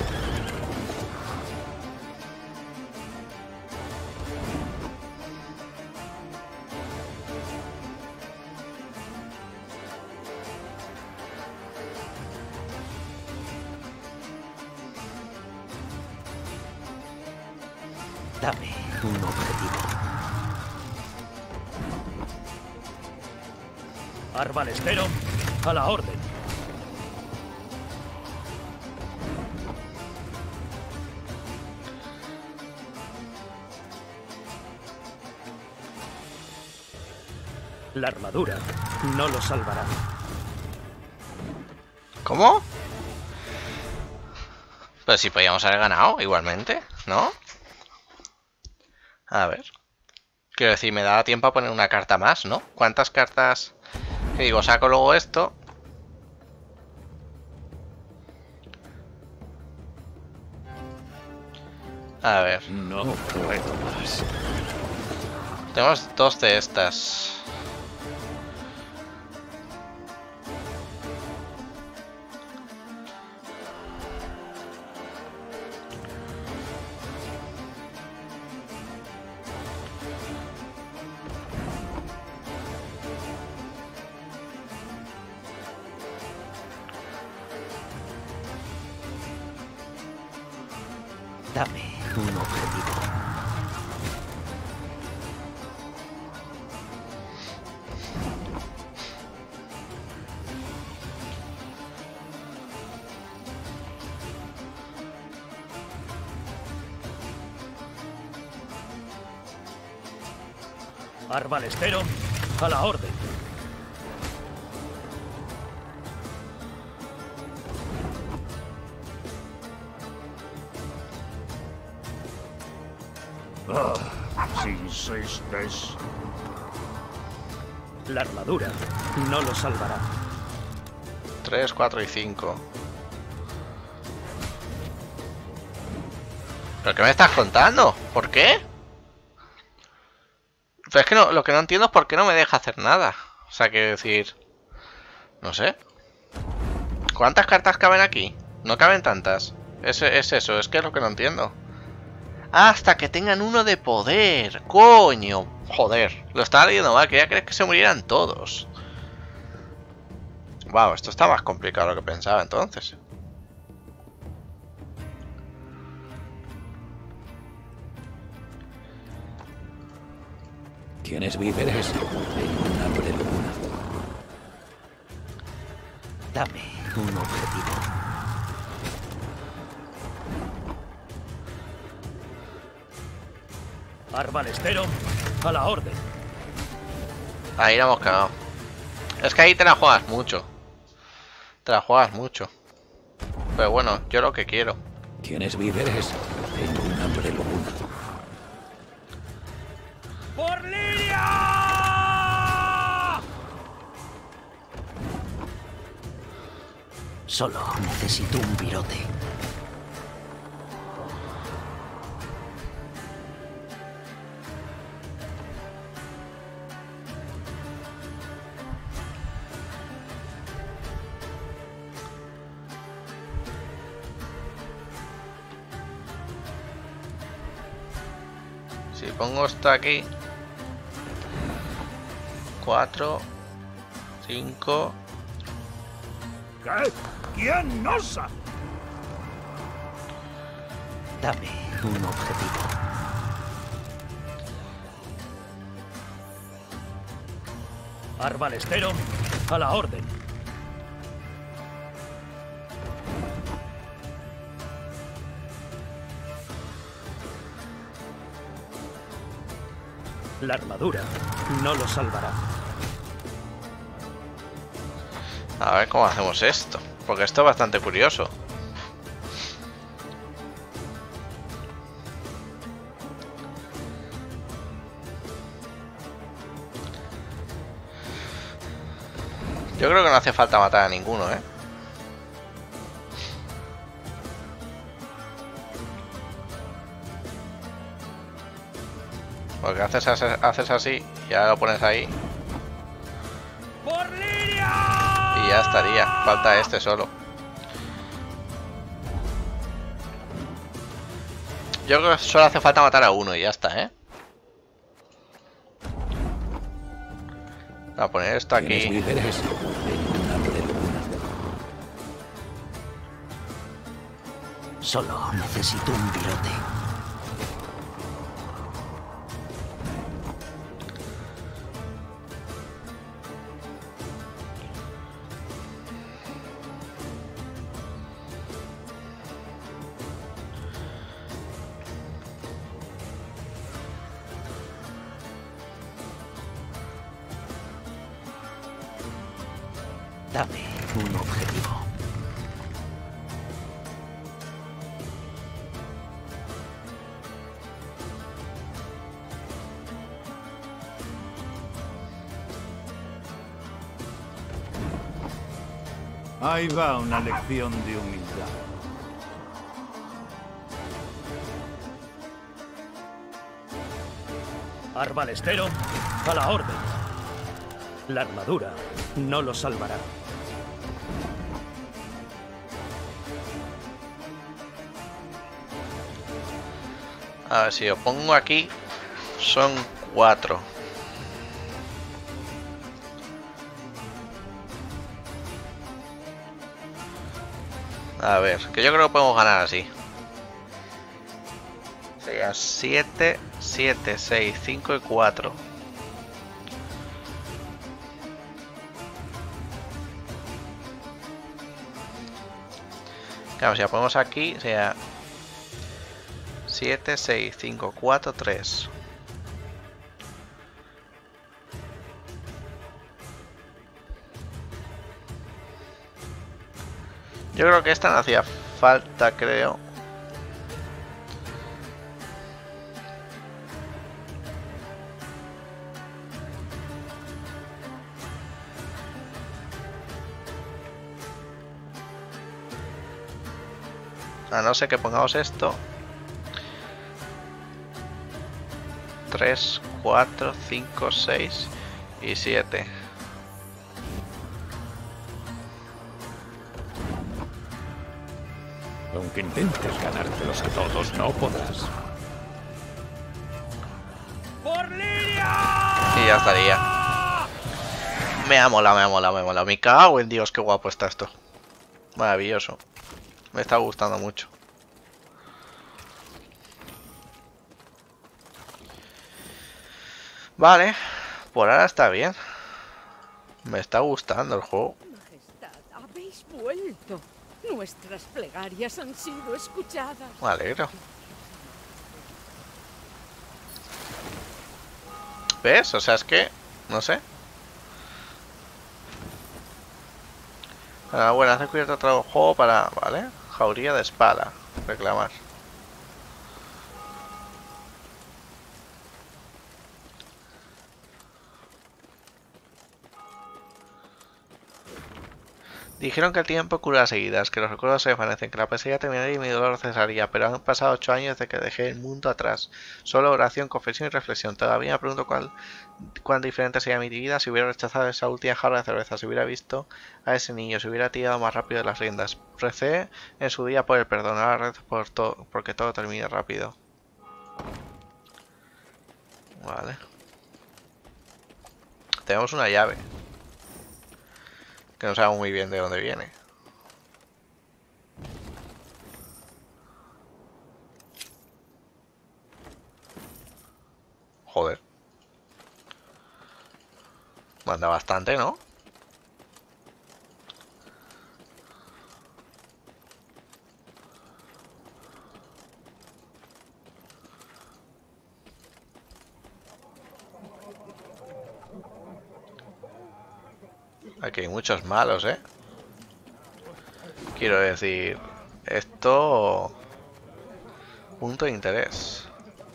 Dame un objetivo. Arbalestero, a la orden. La armadura no lo salvará. ¿Cómo? Pues si podíamos haber ganado igualmente, ¿no? A ver. Quiero decir, me da tiempo a poner una carta más, ¿no? ¿Cuántas cartas? Que digo, saco luego esto. A ver. No puedo más. Tenemos 2 de estas. Dame un objetivo. Arbalestero, a la orden. Si insistes. La armadura no lo salvará. 3, 4 y 5. ¿Pero qué me estás contando? ¿Por qué? Pero es que no, lo que no entiendo es por qué no me deja hacer nada. O sea, quiero decir... No sé. ¿Cuántas cartas caben aquí? No caben tantas. Es eso, es que es lo que no entiendo. Hasta que tengan uno de poder. ¡Coño! Joder, lo estaba leyendo mal. Quería creer que se murieran todos. Wow, esto está más complicado de lo que pensaba entonces. ¿Tienes víveres? En una luna. Dame un objetivo. Arbalestero, a la orden. Ahí la hemos cagado. Es que ahí te la juegas mucho. Te la juegas mucho. Pero bueno, yo lo que quiero. ¿Tienes víveres? Tengo un hambre locura. ¡Por Liria! Solo necesito un virote. Si pongo esto aquí. 4, 5. ¿Qué? ¿Quién osa? Dame un objetivo. Arbalestero, a la orden. La armadura no lo salvará. A ver cómo hacemos esto. Porque esto es bastante curioso. Yo creo que no hace falta matar a ninguno, ¿eh? Porque haces así y ahora lo pones ahí. ¡Por Liria! Y ya estaría. Falta este solo. Yo creo que solo hace falta matar a uno y ya está, ¿eh? Voy a poner esto aquí. Solo necesito un virote. Dame un objetivo. Ahí va una lección de humildad. Arbalestero, a la orden. La armadura no lo salvará. A ver, si lo pongo aquí, son 4. A ver, que yo creo que podemos ganar así. Sería 7, 7, 6, 5 y 4. Claro, si la ponemos aquí, sería 7, 6, 5, 4, 3. Yo creo que esta no hacía falta, creo. A no ser que pongamos esto. 3, 4, 5, 6 y 7. Aunque intentes ganártelos a todos, no podrás. ¡Por Liria! Y ya estaría. Me ha molado, me ha molado, me ha molado. Me cago en Dios, qué guapo está esto. Maravilloso. Me está gustando mucho. Vale, por ahora está bien. Me está gustando el juego. Majestad, habéis vuelto. Nuestras plegarias han sido escuchadas. Me alegro. ¿Ves? O sea, es que... no sé. Bueno, has descubierto otro juego para... Vale. Jauría de espada. Reclamar. Dijeron que el tiempo cura las heridas, que los recuerdos se desvanecen, que la pesadilla terminaría y mi dolor cesaría, pero han pasado 8 años desde que dejé el mundo atrás. Solo oración, confesión y reflexión. Todavía me pregunto cuán diferente sería mi vida si hubiera rechazado esa última jarra de cerveza, si hubiera visto a ese niño, si hubiera tirado más rápido de las riendas. Recé en su día por el perdón, ahora rezo por todo, porque todo termine rápido. Vale. Tenemos una llave. Que no sabemos muy bien de dónde viene. Joder. Manda bastante, ¿no? Aquí hay muchos malos, ¿eh? Quiero decir... Esto... Punto de interés.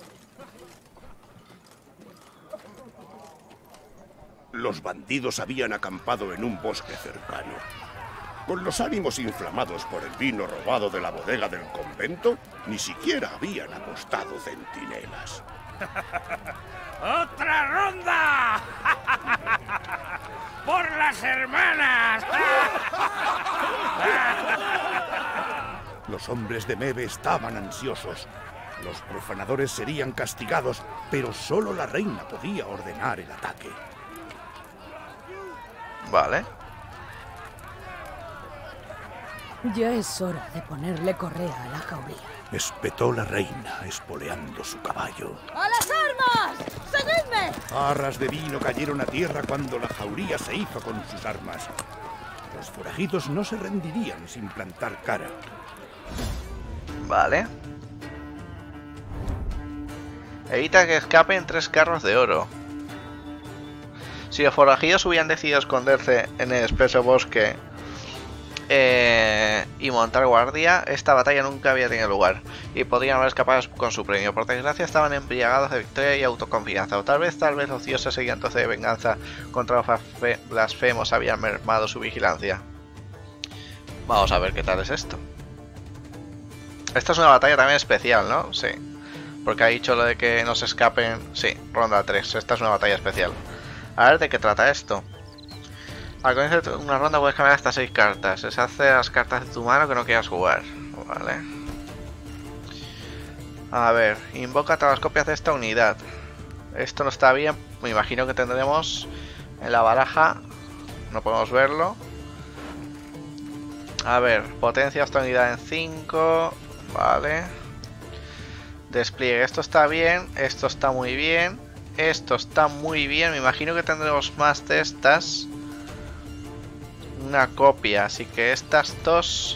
Los bandidos habían acampado en un bosque cercano. Con los ánimos inflamados por el vino robado de la bodega del convento, ni siquiera habían apostado centinelas. ¡Otra ronda! ¡Por las hermanas! Los hombres de Mebe estaban ansiosos. Los profanadores serían castigados, pero solo la reina podía ordenar el ataque. Vale. Ya es hora de ponerle correa a la jauría. Espetó la reina, espoleando su caballo. ¡A las armas! ¡Seguidme! Jarras de vino cayeron a tierra cuando la jauría se hizo con sus armas. Los forajidos no se rendirían sin plantar cara. Vale. Evita que escapen 3 carros de oro. Si los forajidos hubieran decidido esconderse en el espeso bosque y montar guardia, esta batalla nunca había tenido lugar y podrían haber escapado con su premio. Por desgracia estaban embriagados de victoria y autoconfianza, o tal vez los dioses seguidos de venganza contra los blasfemos habían mermado su vigilancia. Vamos a ver qué tal es esto. Esta es una batalla también especial, ¿no? Sí, porque ha dicho lo de que no se escapen. Sí, ronda 3, esta es una batalla especial. A ver de qué trata esto. Al comienzo de una ronda puedes cambiar hasta 6 cartas. Deshace las cartas de tu mano que no quieras jugar. Vale. A ver, invoca todas las copias de esta unidad. Esto no está bien. Me imagino que tendremos en la baraja. No podemos verlo. A ver, potencia esta unidad en 5. Vale. Despliegue. Esto está bien. Esto está muy bien. Esto está muy bien. Me imagino que tendremos más de estas. Una copia, así que estas dos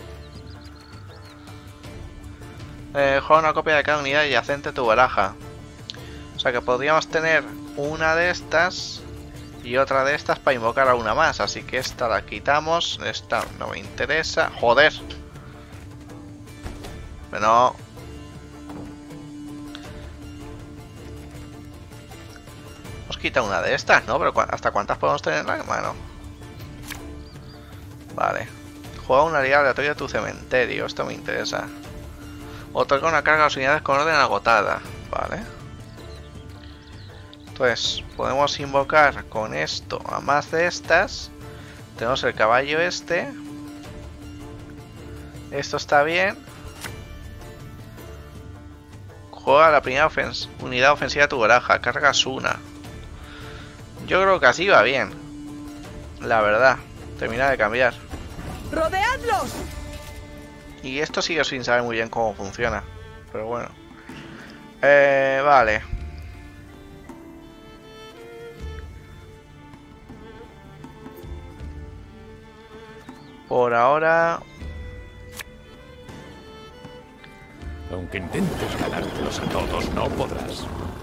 juega una copia de cada unidad adyacente a tu baraja. O sea que podríamos tener una de estas y otra de estas para invocar a una más. Así que esta la quitamos. Esta no me interesa. Joder. Pero nos quita una de estas, ¿no? Pero ¿hasta cuántas podemos tener en la mano? Vale. Juega una liga aleatoria de tu cementerio. Esto me interesa. Otorga una carga a las unidades con orden agotada. Vale. Entonces, podemos invocar con esto a más de estas. Tenemos el caballo este. Esto está bien. Juega la primera unidad ofensiva de tu baraja. Cargas una. Yo creo que así va bien. La verdad. Termina de cambiar. ¡Rodeadlos! Y esto sigue sin saber muy bien cómo funciona. Pero bueno. Vale. Por ahora... Aunque intentes ganártelos a todos, no podrás.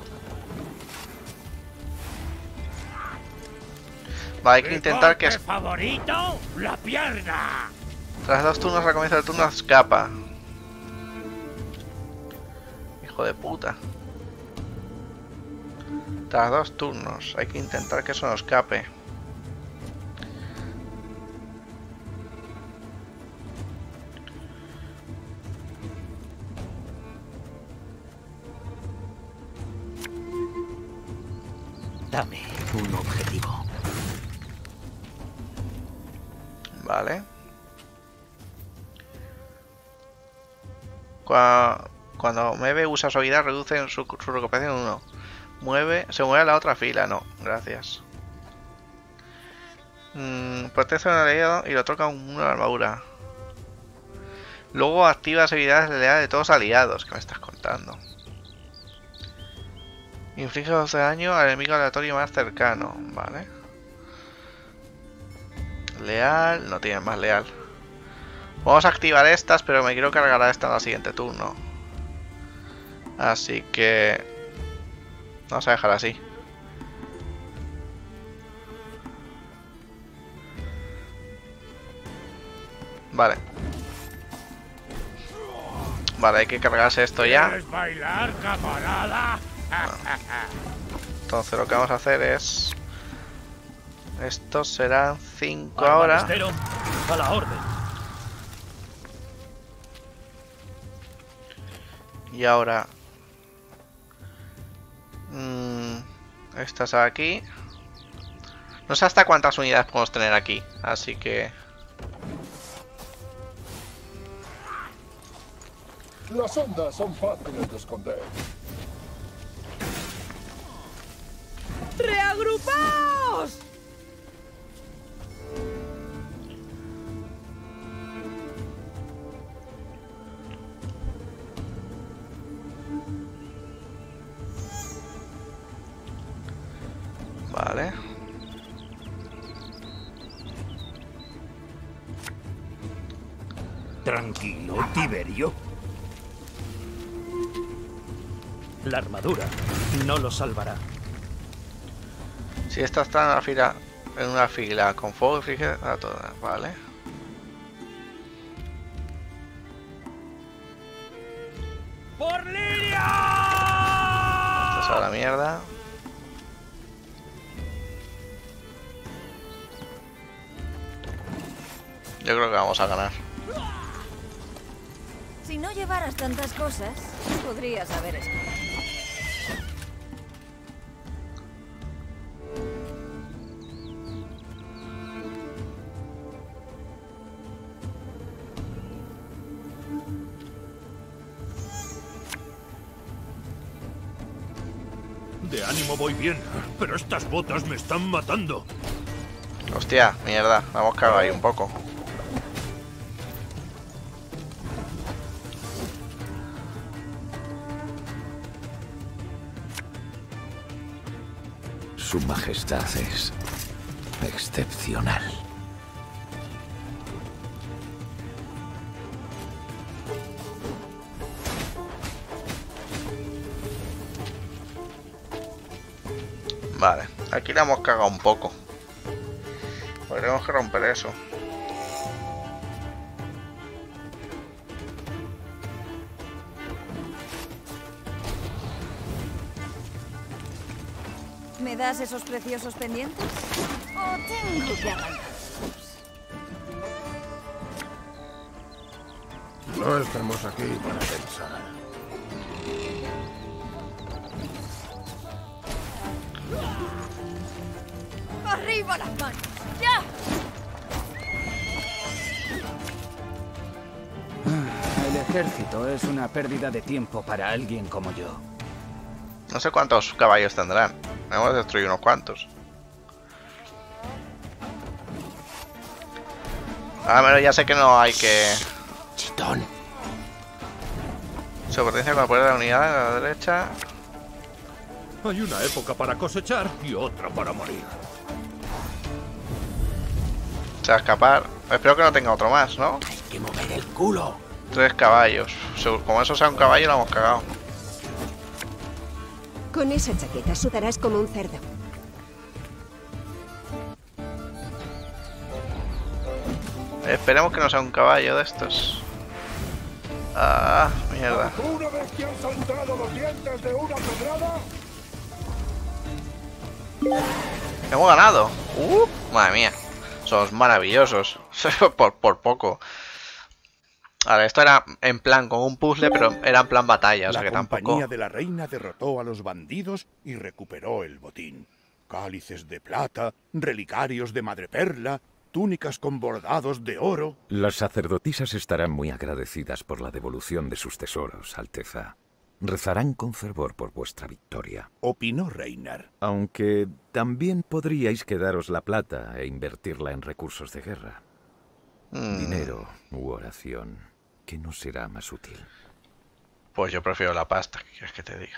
Vale, hay que intentar que... favorito, la pierna. Tras 2 turnos al comienzo del turno escapa. Hijo de puta. Tras 2 turnos. Hay que intentar que eso no escape. Dame un objetivo. Vale. Cuando mueve usa su habilidad, reduce su recuperación en 1. Se mueve a la otra fila. No, gracias. Protege un aliado y lo toca una armadura. Luego activa las habilidades de leal de todos los aliados. ¿Qué me estás contando? Inflige 12 daño al enemigo aleatorio más cercano. Vale. Leal. No tiene más leal. Vamos a activar estas, pero me quiero cargar a esta en el siguiente turno. Así que... vamos a dejar así. Vale. Vale, hay que cargarse esto ya. ¿Quieres bailar, camarada? Entonces lo que vamos a hacer es... estos serán 5 ahora. A la orden. Y ahora... estas aquí. No sé hasta cuántas unidades podemos tener aquí. Así que... Las ondas son fáciles de esconder. ¡Reagrupaos! Vale. Tranquilo, Tiberio. La armadura no lo salvará. Si esta está en una fila con fuego y frigider a todas, vale. ¡Por Liria! Esto es a la mierda. Yo creo que vamos a ganar. Si no llevaras tantas cosas, podrías haber escapado. De ánimo voy bien, pero estas botas me están matando. Hostia, mierda, la hemos cagado ahí un poco. Su majestad es excepcional. Vale, aquí la hemos cagado un poco. Podríamos que romper eso. ¿Me das esos preciosos pendientes? ¿O tengo que aguantar? No estamos aquí para pensar. ¡Arriba las manos! ¡Ya! El ejército es una pérdida de tiempo para alguien como yo. No sé cuántos caballos tendrán. Hemos destruido unos cuantos. Ah, pero ya sé que no hay que... Chitón. Supervivencia con la poder de la unidad a la derecha. Hay una época para cosechar y otra para morir. Se va a escapar. Espero que no tenga otro más, ¿no? Hay que mover el culo. 3 caballos. Como eso sea un caballo, lo hemos cagado. Con esa chaqueta sudarás como un cerdo. Esperemos que no sea un caballo de estos. Ah, mierda. ¿Una vez que han saltado los dientes de una pedrada? Hemos ganado. Madre mía. Somos maravillosos. por poco. Ahora, esto era en plan con un puzzle, pero era en plan batalla, o sea que tampoco... La compañía de la reina derrotó a los bandidos y recuperó el botín. Cálices de plata, relicarios de madreperla, túnicas con bordados de oro... Las sacerdotisas estarán muy agradecidas por la devolución de sus tesoros, Alteza. Rezarán con fervor por vuestra victoria. Opinó Reinar. Aunque también podríais quedaros la plata e invertirla en recursos de guerra. Dinero u oración. ¿Qué nos será más útil? Pues yo prefiero la pasta, ¿qué quieres que te diga?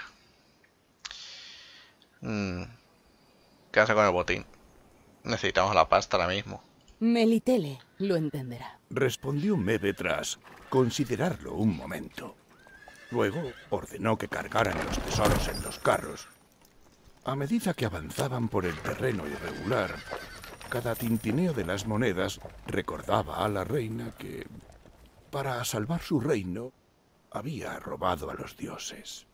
¿Qué hace con el botín? Necesitamos la pasta ahora mismo. Melitele lo entenderá. Respondió Mebe tras considerarlo un momento. Luego ordenó que cargaran los tesoros en los carros. A medida que avanzaban por el terreno irregular, cada tintineo de las monedas recordaba a la reina que, para salvar su reino, había robado a los dioses.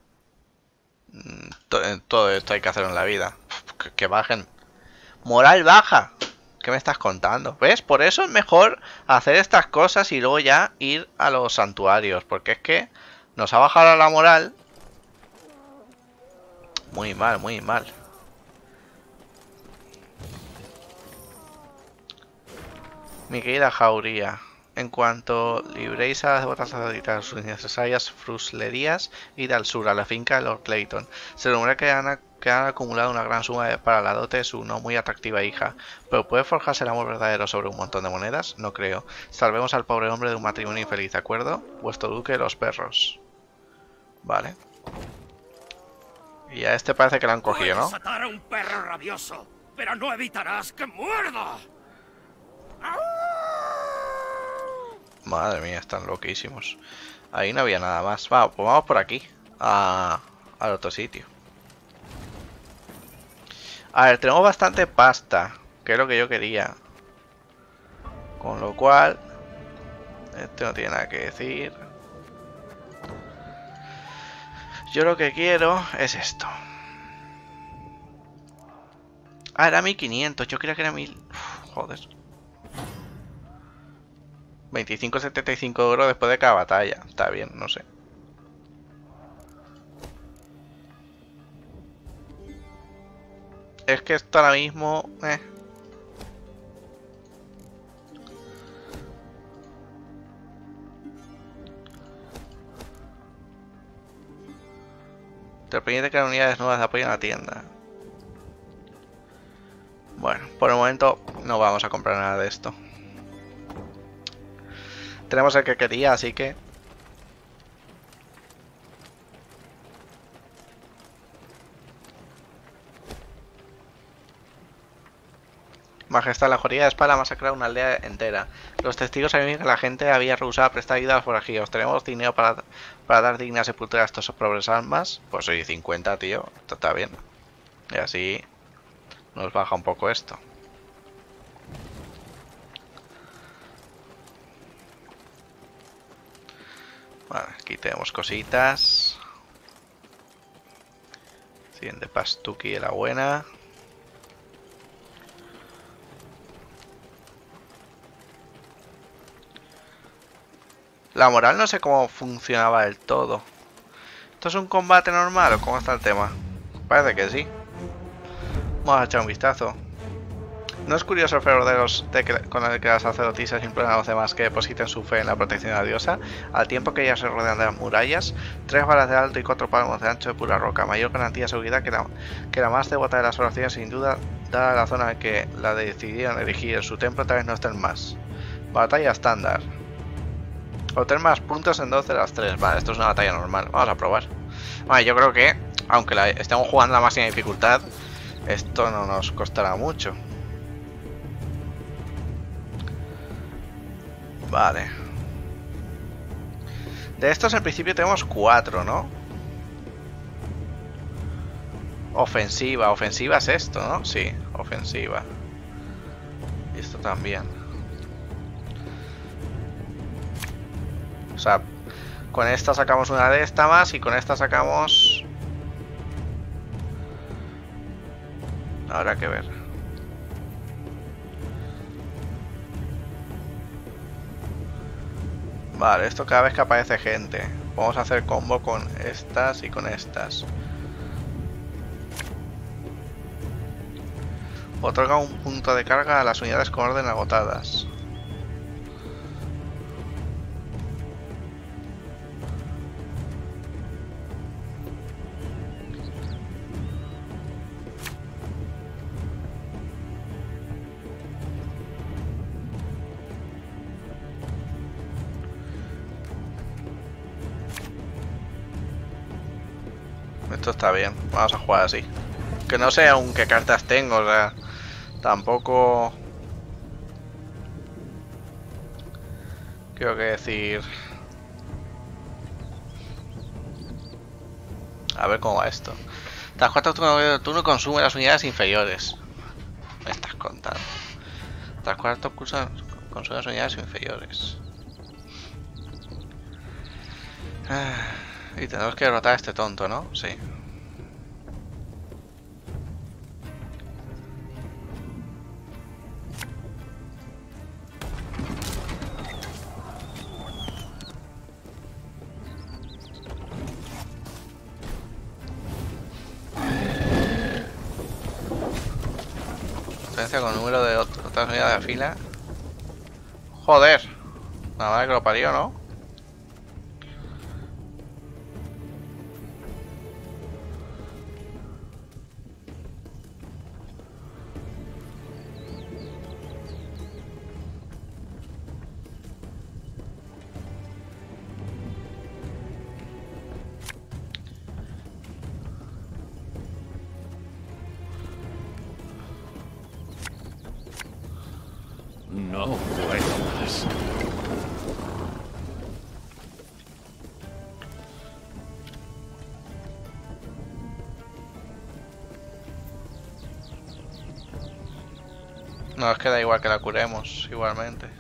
Todo esto hay que hacerlo en la vida. Que bajen. Moral baja. ¿Qué me estás contando? ¿Ves? Por eso es mejor hacer estas cosas y luego ya ir a los santuarios. Porque es que nos ha bajado la moral. Muy mal, muy mal. Mi querida Jauría, en cuanto libréis a las devotas sacerdotisas sus necesarias fruslerías, id al sur, a la finca de Lord Clayton. Se rumora que han acumulado una gran suma para la dote de su no muy atractiva hija. ¿Pero puede forjarse el amor verdadero sobre un montón de monedas? No creo. Salvemos al pobre hombre de un matrimonio infeliz, ¿de acuerdo? Vuestro duque de los perros. Vale. Y a este parece que lo han cogido, ¿no? Puedes atar a un perro rabioso, pero no evitarás que muerda. Madre mía, están loquísimos. Ahí no había nada más. Vamos, pues vamos por aquí. Al otro sitio. A ver, tenemos bastante pasta, que es lo que yo quería. Con lo cual, este no tiene nada que decir. Yo lo que quiero es esto. Ah, era 1500, yo creía que era 1000. Uf, joder. 25,75 euros después de cada batalla. Está bien, no sé. Es que esto ahora mismo... Te permite crear unidades nuevas de apoyo en la tienda. Bueno, por el momento no vamos a comprar nada de esto. Tenemos el que quería, así que... Majestad, la joría de espada ha masacrado una aldea entera. Los testigos afirman que la gente había rehusado prestar ayuda a los forajidos. ¿Tenemos dinero para dar digna sepultura a estos pobres almas? Pues oye, 50, tío. Esto está bien. Y así nos baja un poco esto. Vale, aquí tenemos cositas. Siguiente pastuki de la buena. La moral no sé cómo funcionaba del todo. ¿Esto es un combate normal o cómo está el tema? Parece que sí. Vamos a echar un vistazo. ¿No es curioso el fervor con el que las sacerdotisas imploran a los demás que depositen su fe en la protección de la diosa? Al tiempo que ellas se rodean de las murallas, 3 varas de alto y 4 palmos de ancho de pura roca. Mayor garantía de seguridad que la más devota de las oraciones, sin duda, dada la zona en que la decidieron erigir en su templo, tal vez no estén más. Batalla estándar. Obtener más puntos en 12 de las 3. Vale, esto es una batalla normal. Vamos a probar. Vale, yo creo que, aunque estemos jugando a máxima dificultad, esto no nos costará mucho. Vale. De estos en principio tenemos 4, ¿no? Ofensiva. Ofensiva es esto, ¿no? Sí, ofensiva. Y esto también. O sea, con esta sacamos una de esta más y con esta sacamos... Habrá que ver. Vale, esto cada vez que aparece gente. Vamos a hacer combo con estas y con estas. Otorga un punto de carga a las unidades con orden agotadas. Esto está bien, vamos a jugar así. Que no sé aún qué cartas tengo, o sea, tampoco... Quiero que decir... A ver cómo va esto. Tras 4 turnos de turno consume las unidades inferiores. Me estás contando. Tras 4 cursos consume las unidades inferiores. Y tenemos que derrotar a este tonto, ¿no? Sí. Diferencia con el número de otras unidades de fila. Joder. La madre que lo parió, ¿no? No puedo más. No, es que da igual que la curemos, igualmente.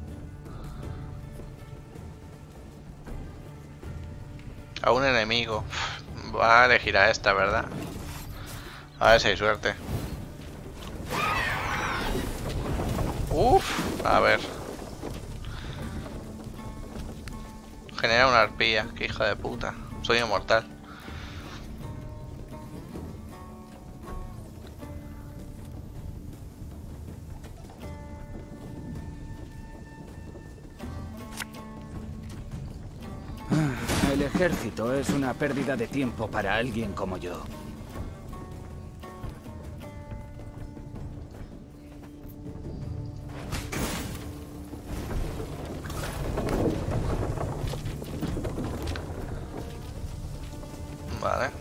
A un enemigo. Va a elegir a esta, ¿verdad? A ver si hay suerte. Uf, a ver. Genera una arpía, qué hija de puta. Soy inmortal. El ejército es una pérdida de tiempo para alguien como yo. Vale.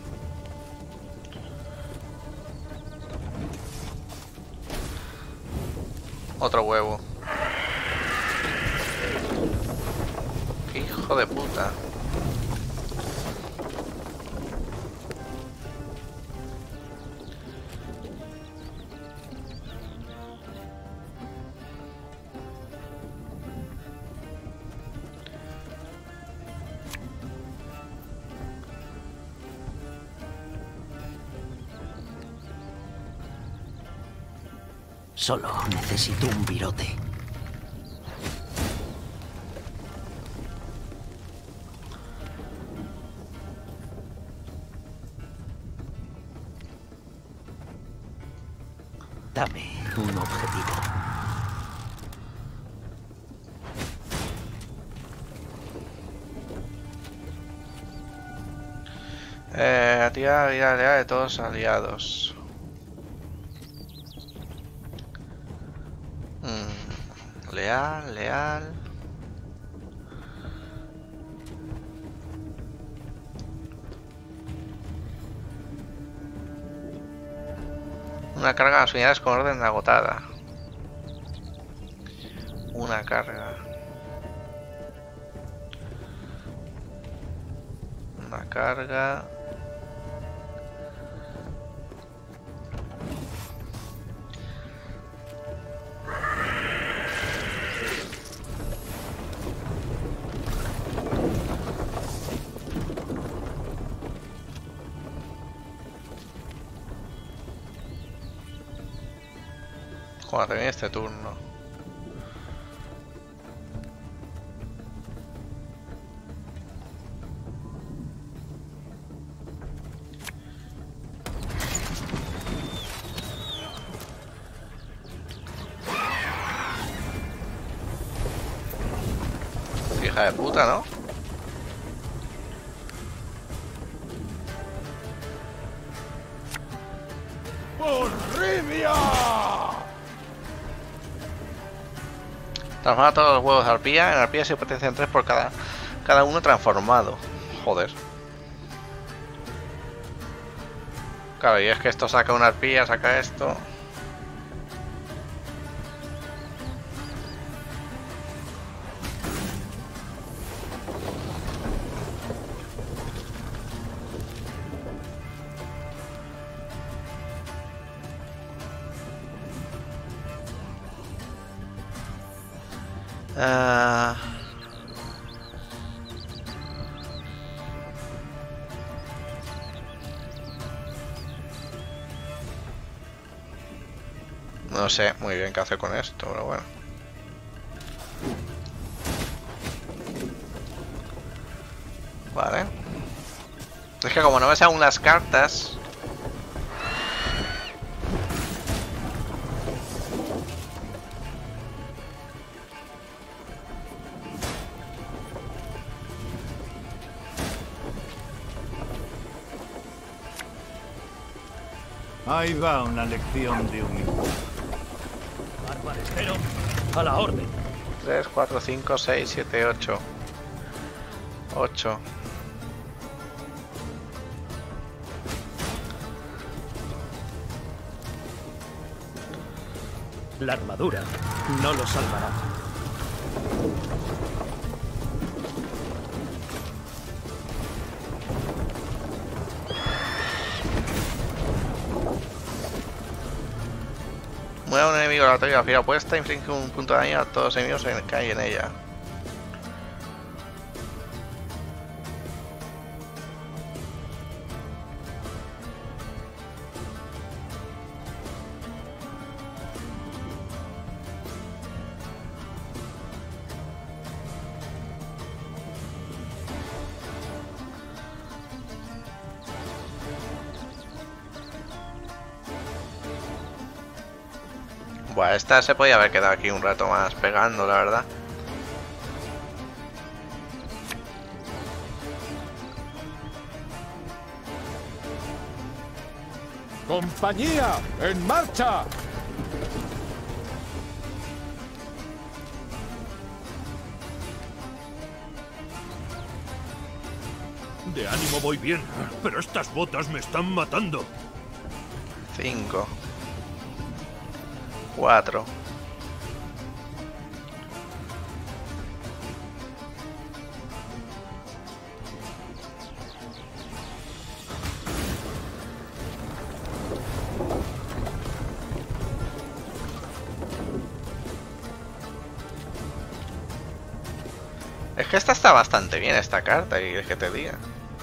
Otro huevo. Qué hijo de puta. Solo necesito un virote. Dame un objetivo. Activar vida leal de todos aliados. Leal. Una carga a las unidades con orden agotada. Una carga. Una carga. Cuando termine este turno. Hija de puta, ¿no? ¡Horribia! Transforma todos los huevos de arpía. En arpía se potencian 3 por cada uno transformado. Joder. Claro, y es que esto saca una arpía, saca esto. No sé muy bien qué hacer con esto, pero bueno. Vale. Es que como no me salen las cartas... Ahí va una lección de humildad. Pero a la orden. 3, 4, 5, 6, 7, 8. 8. La armadura no lo salvará. Mueve a un enemigo aleatorio a la fila opuesta, inflige un punto de daño a todos los enemigos que hay en ella. Buah, esta se podía haber quedado aquí un rato más pegando, la verdad. ¡Compañía! ¡En marcha! De ánimo voy bien, pero estas botas me están matando. 5 4 Es que esta está bastante bien, esta carta, y es que te diga.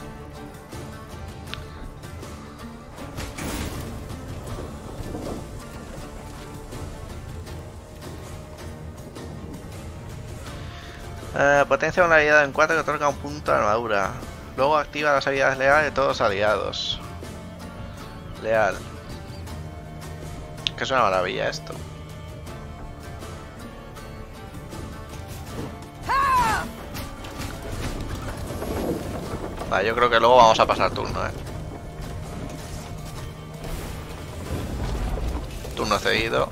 Potencia una habilidad en 4 que otorga un punto de armadura. Luego activa las habilidades leales de todos los aliados. Leal. Que es una maravilla esto. Vale, yo creo que luego vamos a pasar turno, Turno cedido.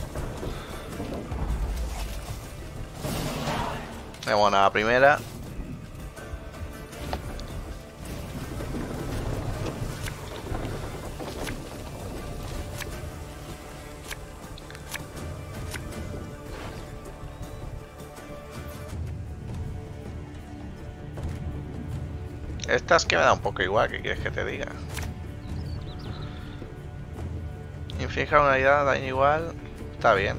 Vamos a la primera. Esta es que me da un poco igual, ¿qué quieres que te diga? Inflige una unidad, daño igual. Está bien.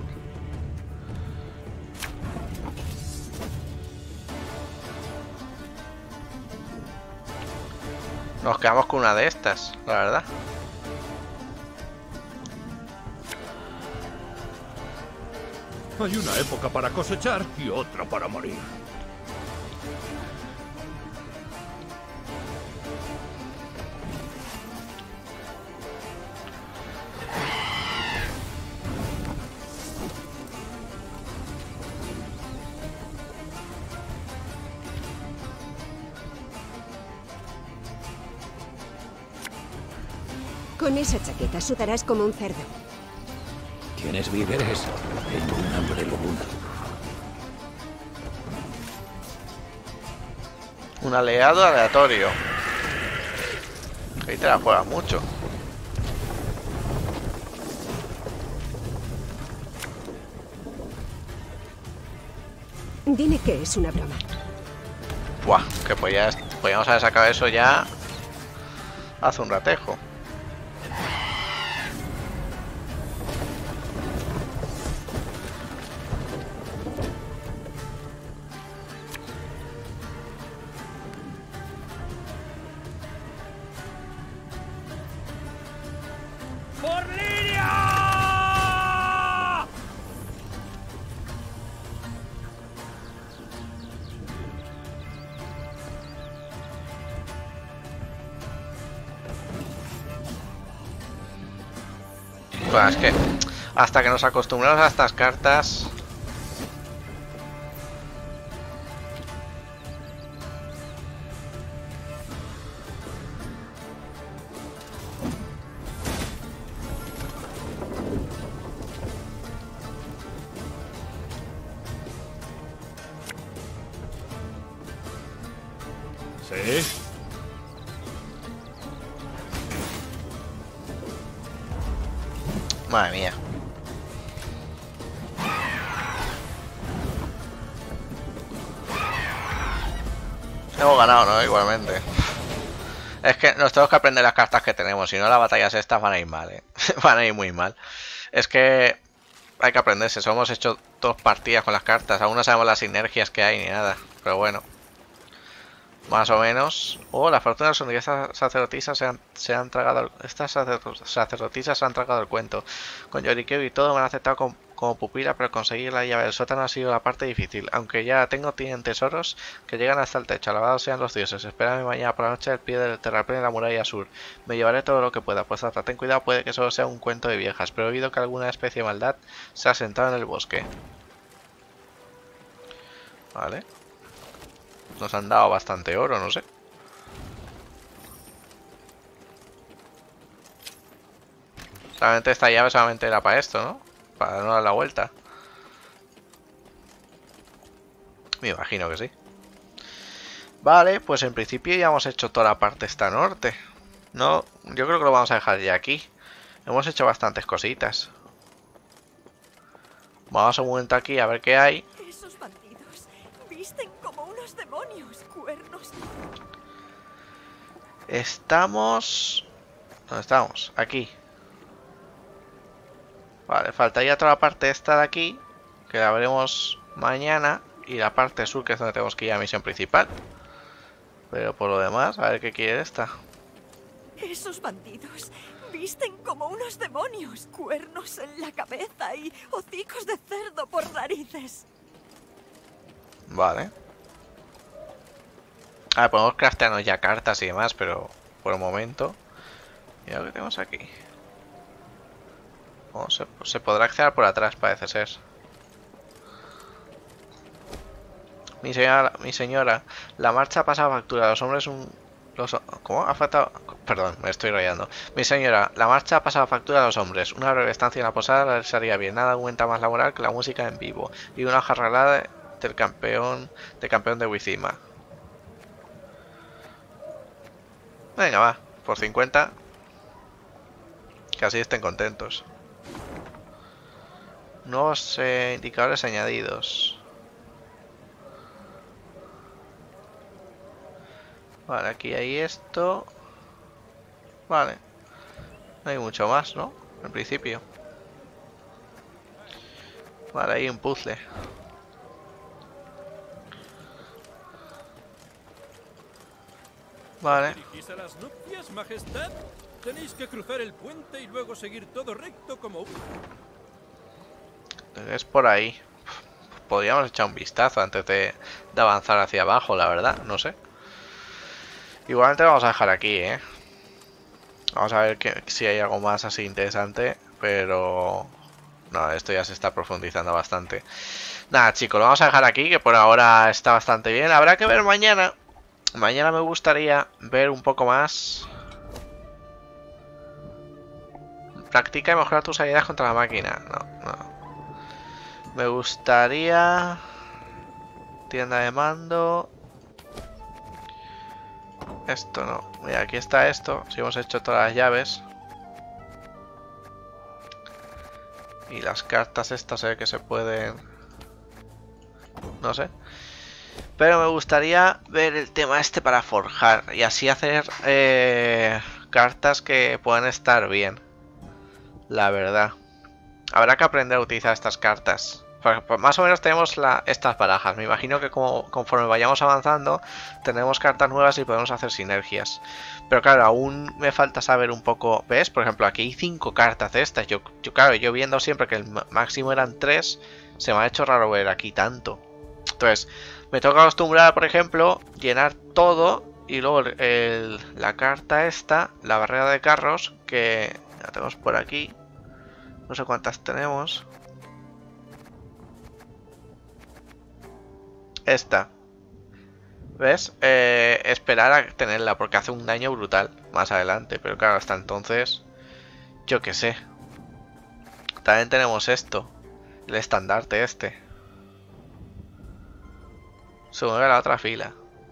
Nos quedamos con una de estas, la verdad. Hay una época para cosechar y otra para morir. Con esa chaqueta sudarás como un cerdo. ¿Tienes víveres? Tengo un hambre lobuna. Un aliado aleatorio. Ahí te la juegas mucho. Dile que es una broma. Buah, que podíamos haber sacado eso ya hace un ratejo. ¡Por Liria! Bueno, es que hasta que nos acostumbramos a estas cartas. ¿Sí? Madre mía. Hemos ganado, ¿no? Igualmente. Es que nos tenemos que aprender las cartas que tenemos. Si no, las batallas estas van a ir mal, Van a ir muy mal. Es que hay que aprenderse. Solo hemos hecho 2 partidas con las cartas. Aún no sabemos las sinergias que hay ni nada. Pero bueno. Más o menos. Oh, las fortunas son de estas sacerdotisas se han tragado. Estas sacerdotisas se han tragado el cuento. Con lloriqueo y todo me han aceptado como pupila, pero conseguir la llave del sótano ha sido la parte difícil. Aunque ya tienen tesoros que llegan hasta el techo. Alabados sean los dioses. Espérame mañana por la noche al pie del terraplén en la muralla sur. Me llevaré todo lo que pueda. Pues hasta ten cuidado, puede que solo sea un cuento de viejas. Pero he oído que alguna especie de maldad se ha sentado en el bosque. Vale. Nos han dado bastante oro, no sé. Solamente esta llave solamente era para esto, ¿no? Para no dar la vuelta. Me imagino que sí. Vale, pues en principio ya hemos hecho toda la parte esta norte. No, yo creo que lo vamos a dejar ya aquí. Hemos hecho bastantes cositas. Vamos un momento aquí a ver qué hay. Esos bandidos visten como unos demonios, cuernos. Estamos... ¿Dónde estamos? Aquí. Vale, faltaría toda la parte esta de aquí, que la veremos mañana. Y la parte sur, que es donde tenemos que ir a la misión principal. Pero por lo demás, a ver qué quiere esta. Esos bandidos visten como unos demonios, cuernos en la cabeza y hocicos de cerdo por narices. Vale. A ver, podemos craftearnos ya cartas y demás, pero por el momento... Mira lo que tenemos aquí. Oh, se podrá acceder por atrás, parece ser. Mi señora, la marcha ha pasado factura. Los hombres ¿Cómo? Ha faltado... Perdón, me estoy rayando. Mi señora, la marcha ha pasado factura a los hombres. Una breve estancia en la posada les haría bien. Nada aumenta más laboral que la música en vivo. Y una jarralada del campeón de Wizima. Venga, va. Por 50. Que así estén contentos. Nuevos indicadores añadidos. Vale, aquí hay esto. Vale. No hay mucho más, ¿no? En principio. Vale, hay un puzzle. Vale. ¿Dirigís a las nupcias, majestad? Tenéis que cruzar el puente y luego seguir todo recto como un... Es por ahí. Podríamos echar un vistazo antes de avanzar hacia abajo, la verdad. No sé. Igualmente lo vamos a dejar aquí, ¿eh? Vamos a ver si hay algo más así interesante. Pero... no, esto ya se está profundizando bastante. Nada, chicos, lo vamos a dejar aquí, que por ahora está bastante bien. Habrá que ver mañana. Mañana me gustaría ver un poco más. Practica y mejora tus habilidades contra la máquina. No. Me gustaría... Tienda de mando... Esto no. Mira, aquí está esto. Si hemos hecho todas las llaves. Y las cartas estas se ve que se pueden... No sé. Pero me gustaría ver el tema este para forjar. Y así hacer cartas que puedan estar bien. La verdad. Habrá que aprender a utilizar estas cartas. Pues más o menos tenemos estas barajas. Me imagino que conforme vayamos avanzando tenemos cartas nuevas y podemos hacer sinergias. Pero claro, aún me falta saber un poco. ¿Ves? Por ejemplo, aquí hay 5 cartas de estas. Yo viendo siempre que el máximo eran 3, se me ha hecho raro ver aquí tanto. Entonces, me toca acostumbrar, por ejemplo, llenar todo. Y luego la carta esta, la barrera de carros, que la tenemos por aquí. No sé cuántas tenemos. Esta. ¿Ves? Esperar a tenerla porque hace un daño brutal más adelante. Pero claro, hasta entonces... Yo qué sé. También tenemos esto. El estandarte este. Se mueve a la otra fila.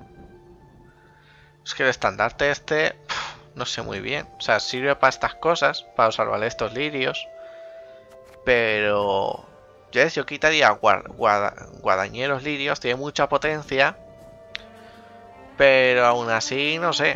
Es que el estandarte este... no sé muy bien. O sea, sirve para estas cosas. Para usar estos lirios. Pero... yo quitaría guadañeros lirios. Tiene mucha potencia. Pero aún así, no sé.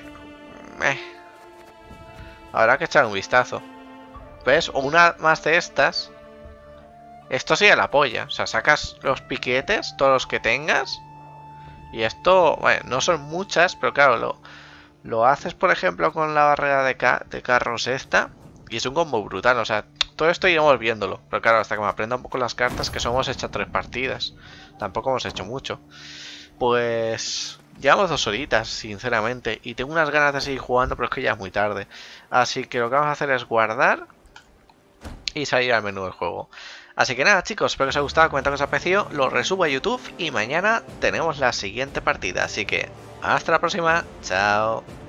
Habrá que echar un vistazo. ¿Ves? O una más de estas. Esto sigue la polla. O sea, sacas los piquetes, todos los que tengas. Y esto, bueno, no son muchas, pero claro, lo haces, por ejemplo, con la barrera de carros esta. Y es un combo brutal. O sea, todo esto iremos viéndolo. Pero claro, hasta que me aprenda un poco las cartas, que solo hemos hecho 3 partidas. Tampoco hemos hecho mucho. Pues... llevamos 2 horitas, sinceramente. Y tengo unas ganas de seguir jugando, pero es que ya es muy tarde. Así que lo que vamos a hacer es guardar y salir al menú del juego. Así que nada, chicos, espero que os haya gustado, comentad que os ha parecido, lo resubo a YouTube y mañana tenemos la siguiente partida. Así que hasta la próxima, chao.